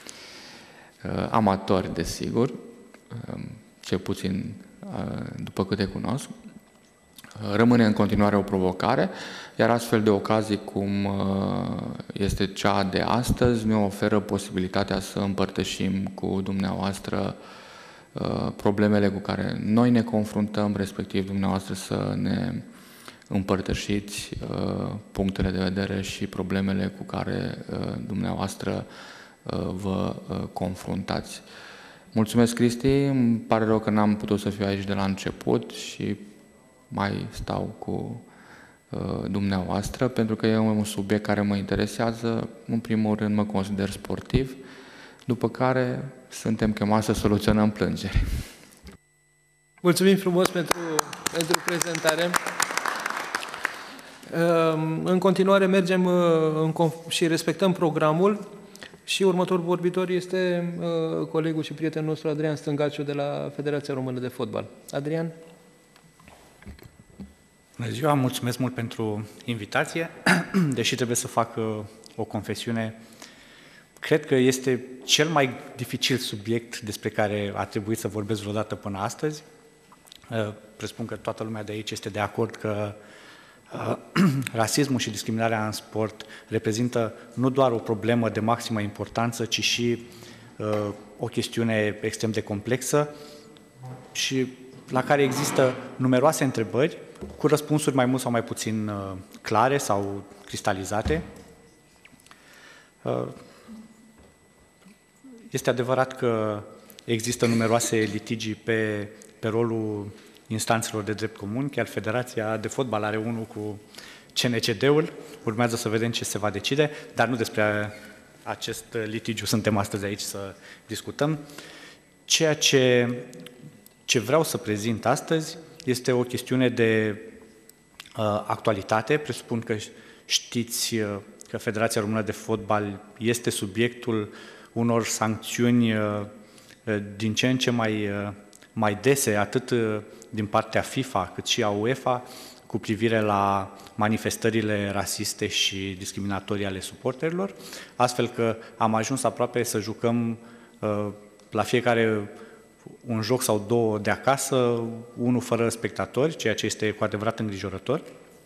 S13: amatori desigur, cel puțin după câte cunosc, rămâne în continuare o provocare, iar astfel de ocazii cum este cea de astăzi ne oferă posibilitatea să împărtășim cu dumneavoastră problemele cu care noi ne confruntăm, respectiv dumneavoastră să ne împărtășiți punctele de vedere și problemele cu care dumneavoastră vă confruntați. Mulțumesc, Cristi, îmi pare rău că n-am putut să fiu aici de la început și mai stau cu dumneavoastră, pentru că e un subiect care mă interesează. În primul rând mă consider sportiv, după care suntem chemați să soluționăm plângeri.
S1: Mulțumim frumos pentru prezentare. În continuare mergem și respectăm programul și următorul vorbitor este colegul și prietenul nostru Adrian Stângaciu de la Federația Română de Fotbal. Adrian?
S14: Bună ziua, mulțumesc mult pentru invitație. Deși trebuie să fac o confesiune, cred că este cel mai dificil subiect despre care a trebuit să vorbesc vreodată până astăzi. Presupun că toată lumea de aici este de acord că rasismul și discriminarea în sport reprezintă nu doar o problemă de maximă importanță, ci și o chestiune extrem de complexă și la care există numeroase întrebări cu răspunsuri mai mult sau mai puțin clare sau cristalizate. Este adevărat că există numeroase litigii pe rolul instanțelor de drept comun, chiar Federația de Fotbal are unul cu CNCD-ul, urmează să vedem ce se va decide, dar nu despre acest litigiu suntem astăzi aici să discutăm. Ceea ce vreau să prezint astăzi este o chestiune de actualitate. Presupun că știți că Federația Română de Fotbal este subiectul unor sancțiuni din ce în ce mai dese, atât din partea FIFA cât și a UEFA, cu privire la manifestările rasiste și discriminatorii ale suporterilor, astfel că am ajuns aproape să jucăm la fiecare un joc sau două de acasă, unul fără spectatori, ceea ce este cu adevărat îngrijorător.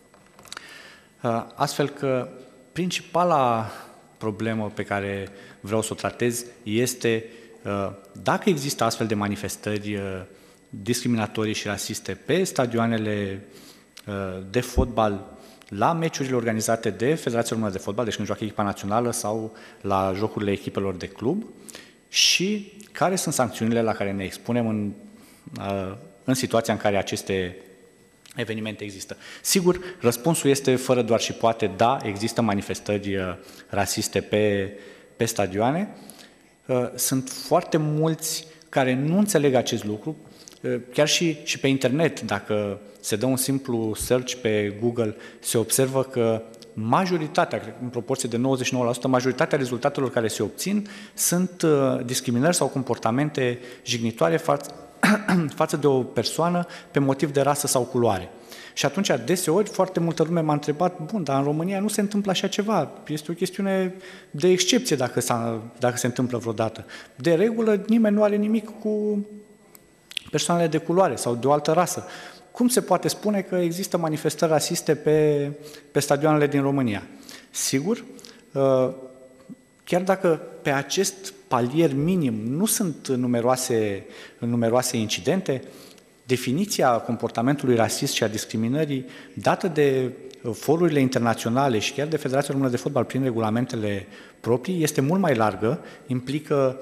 S14: Astfel că principala problemă pe care vreau să o tratez este dacă există astfel de manifestări discriminatorii și rasiste pe stadioanele de fotbal, la meciurile organizate de Federația Română de Fotbal, deci când joacă echipa națională sau la jocurile echipelor de club, și care sunt sancțiunile la care ne expunem în situația în care aceste evenimente există. Sigur, răspunsul este fără doar și poate, da, există manifestări rasiste pe stadioane. Sunt foarte mulți care nu înțeleg acest lucru, chiar și pe internet, dacă se dă un simplu search pe Google, se observă că majoritatea, în proporție de 99%, majoritatea rezultatelor care se obțin sunt discriminări sau comportamente jignitoare față de o persoană pe motiv de rasă sau culoare. Și atunci, deseori, foarte multă lume m-a întrebat, bun, dar în România nu se întâmplă așa ceva, este o chestiune de excepție dacă se întâmplă vreodată. De regulă, nimeni nu are nimic cu persoanele de culoare sau de o altă rasă. Cum se poate spune că există manifestări rasiste pe stadioanele din România? Sigur, chiar dacă pe acest palier minim nu sunt numeroase incidente, definiția comportamentului rasist și a discriminării dată de forurile internaționale și chiar de Federația Română de Fotbal prin regulamentele proprii este mult mai largă, implică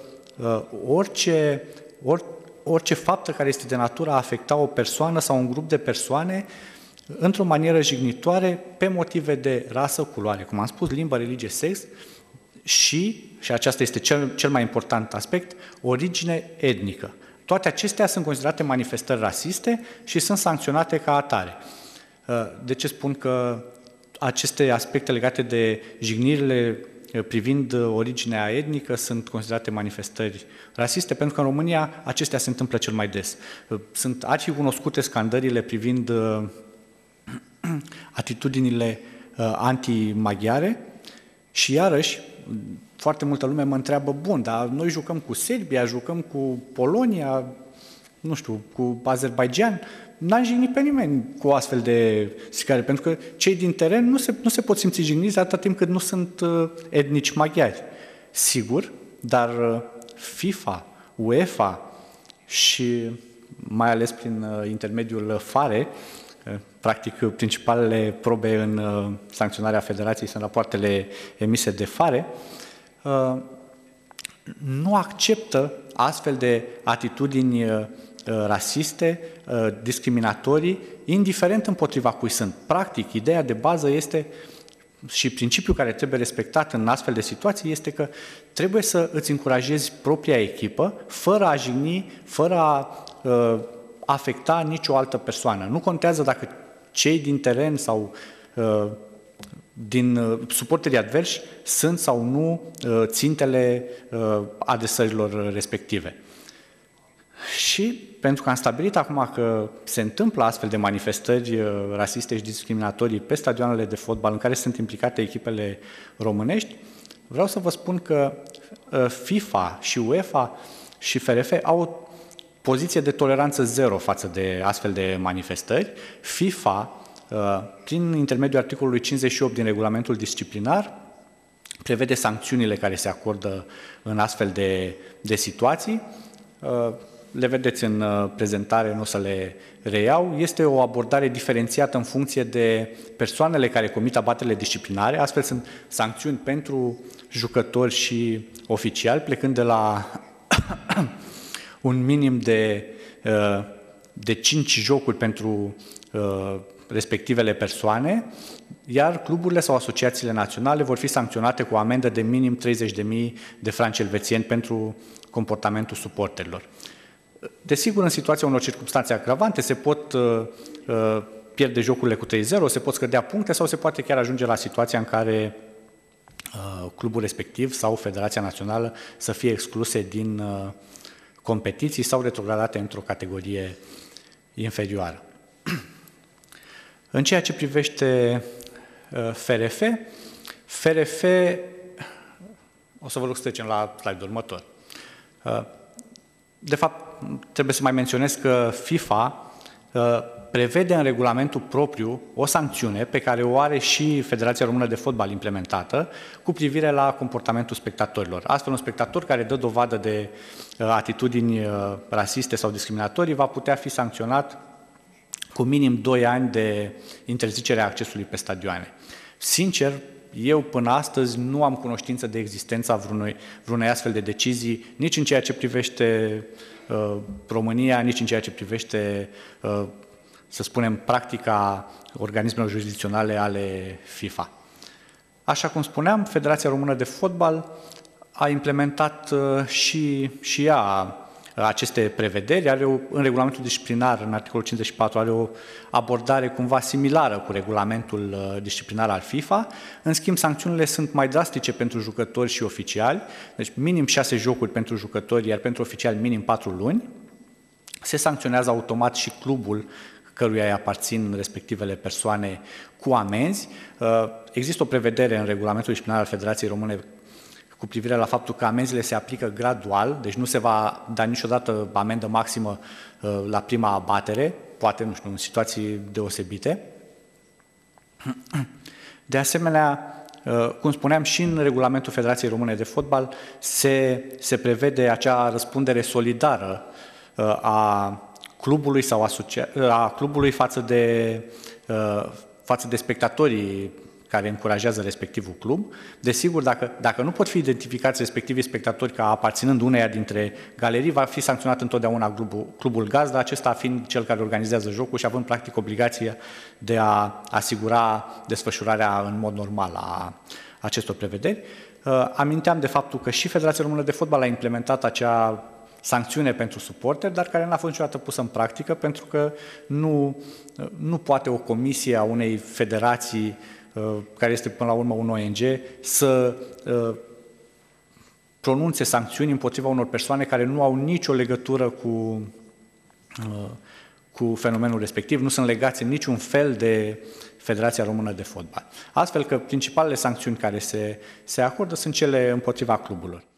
S14: orice faptă care este de natură a afecta o persoană sau un grup de persoane într-o manieră jignitoare pe motive de rasă, culoare, cum am spus, limbă, religie, sex și aceasta este cel mai important aspect, origine etnică. Toate acestea sunt considerate manifestări rasiste și sunt sancționate ca atare. De ce spun că aceste aspecte legate de jignirile privind originea etnică sunt considerate manifestări rasiste? Pentru că în România acestea se întâmplă cel mai des. Sunt arhicunoscute scandările privind atitudinile anti-maghiare și iarăși foarte multă lume mă întreabă, bun, dar noi jucăm cu Serbia, jucăm cu Polonia, nu știu, cu Azerbaijan, n-am jignit pe nimeni cu astfel de sicare, pentru că cei din teren nu se pot simți jigniți atâta timp cât nu sunt etnici maghiari. Sigur, dar FIFA, UEFA și mai ales prin intermediul FARE, practic principalele probe în sancționarea federației sunt rapoartele emise de FARE, nu acceptă astfel de atitudini rasiste, discriminatorii, indiferent împotriva cui sunt. Practic, ideea de bază este și principiul care trebuie respectat în astfel de situații este că trebuie să îți încurajezi propria echipă fără a jigni, fără a afecta nicio altă persoană. Nu contează dacă cei din teren sau din suporterii adversi sunt sau nu țintele adresărilor respective. Și pentru că am stabilit acum că se întâmplă astfel de manifestări rasiste și discriminatorii pe stadioanele de fotbal în care sunt implicate echipele românești, vreau să vă spun că FIFA și UEFA și FRF au o poziție de toleranță zero față de astfel de manifestări. FIFA, prin intermediul articolului 58 din regulamentul disciplinar, prevede sancțiunile care se acordă în astfel de situații. Le vedeți în prezentare, nu o să le reiau. Este o abordare diferențiată în funcție de persoanele care comit abaterile disciplinare. Astfel sunt sancțiuni pentru jucători și oficiali, plecând de la un minim de 5 jocuri pentru respectivele persoane, iar cluburile sau asociațiile naționale vor fi sancționate cu o amendă de minim 30.000 de franci elvețieni pentru comportamentul suporterilor. Desigur, în situația unor circunstanțe agravante se pot pierde jocurile cu 3-0, se pot scădea puncte sau se poate chiar ajunge la situația în care clubul respectiv sau Federația Națională să fie excluse din competiții sau retrogradate într-o categorie inferioară. În ceea ce privește FRF, o să vă rog să trecem la slide-ul următor. De fapt, trebuie să mai menționez că FIFA prevede în regulamentul propriu o sancțiune pe care o are și Federația Română de Fotbal implementată cu privire la comportamentul spectatorilor. Astfel, un spectator care dă dovadă de atitudini rasiste sau discriminatorii va putea fi sancționat cu minim 2 ani de interzicere a accesului pe stadioane. Sincer, eu până astăzi nu am cunoștință de existența vreunei astfel de decizii, nici în ceea ce privește România, nici în ceea ce privește, să spunem, practica organismelor jurisdicționale ale FIFA. Așa cum spuneam, Federația Română de Fotbal a implementat și ea aceste prevederi, în regulamentul disciplinar, în articolul 54, are o abordare cumva similară cu regulamentul disciplinar al FIFA. În schimb, sancțiunile sunt mai drastice pentru jucători și oficiali, deci minim 6 jocuri pentru jucători, iar pentru oficiali minim 4 luni. Se sancționează automat și clubul căruia îi aparțin respectivele persoane cu amenzi. Există o prevedere în regulamentul disciplinar al Federației Române cu privire la faptul că amenziile se aplică gradual, deci nu se va da niciodată amendă maximă la prima abatere, poate, nu știu, în situații deosebite. De asemenea, cum spuneam, și în regulamentul Federației Române de Fotbal se prevede acea răspundere solidară a clubului sau a clubului față de spectatorii care încurajează respectivul club. Desigur, dacă nu pot fi identificați respectivii spectatori ca aparținând uneia dintre galerii, va fi sancționat întotdeauna clubul gazdă, acesta fiind cel care organizează jocul și având practic obligația de a asigura desfășurarea în mod normal a acestor prevederi. Aminteam de faptul că și Federația Română de Fotbal a implementat acea sancțiune pentru suporteri, dar care n-a fost niciodată pusă în practică, pentru că nu poate o comisie a unei federații care este până la urmă un ONG, să pronunțe sancțiuni împotriva unor persoane care nu au nicio legătură cu fenomenul respectiv, nu sunt legați în niciun fel de Federația Română de Fotbal. Astfel că principalele sancțiuni care se acordă sunt cele împotriva cluburilor.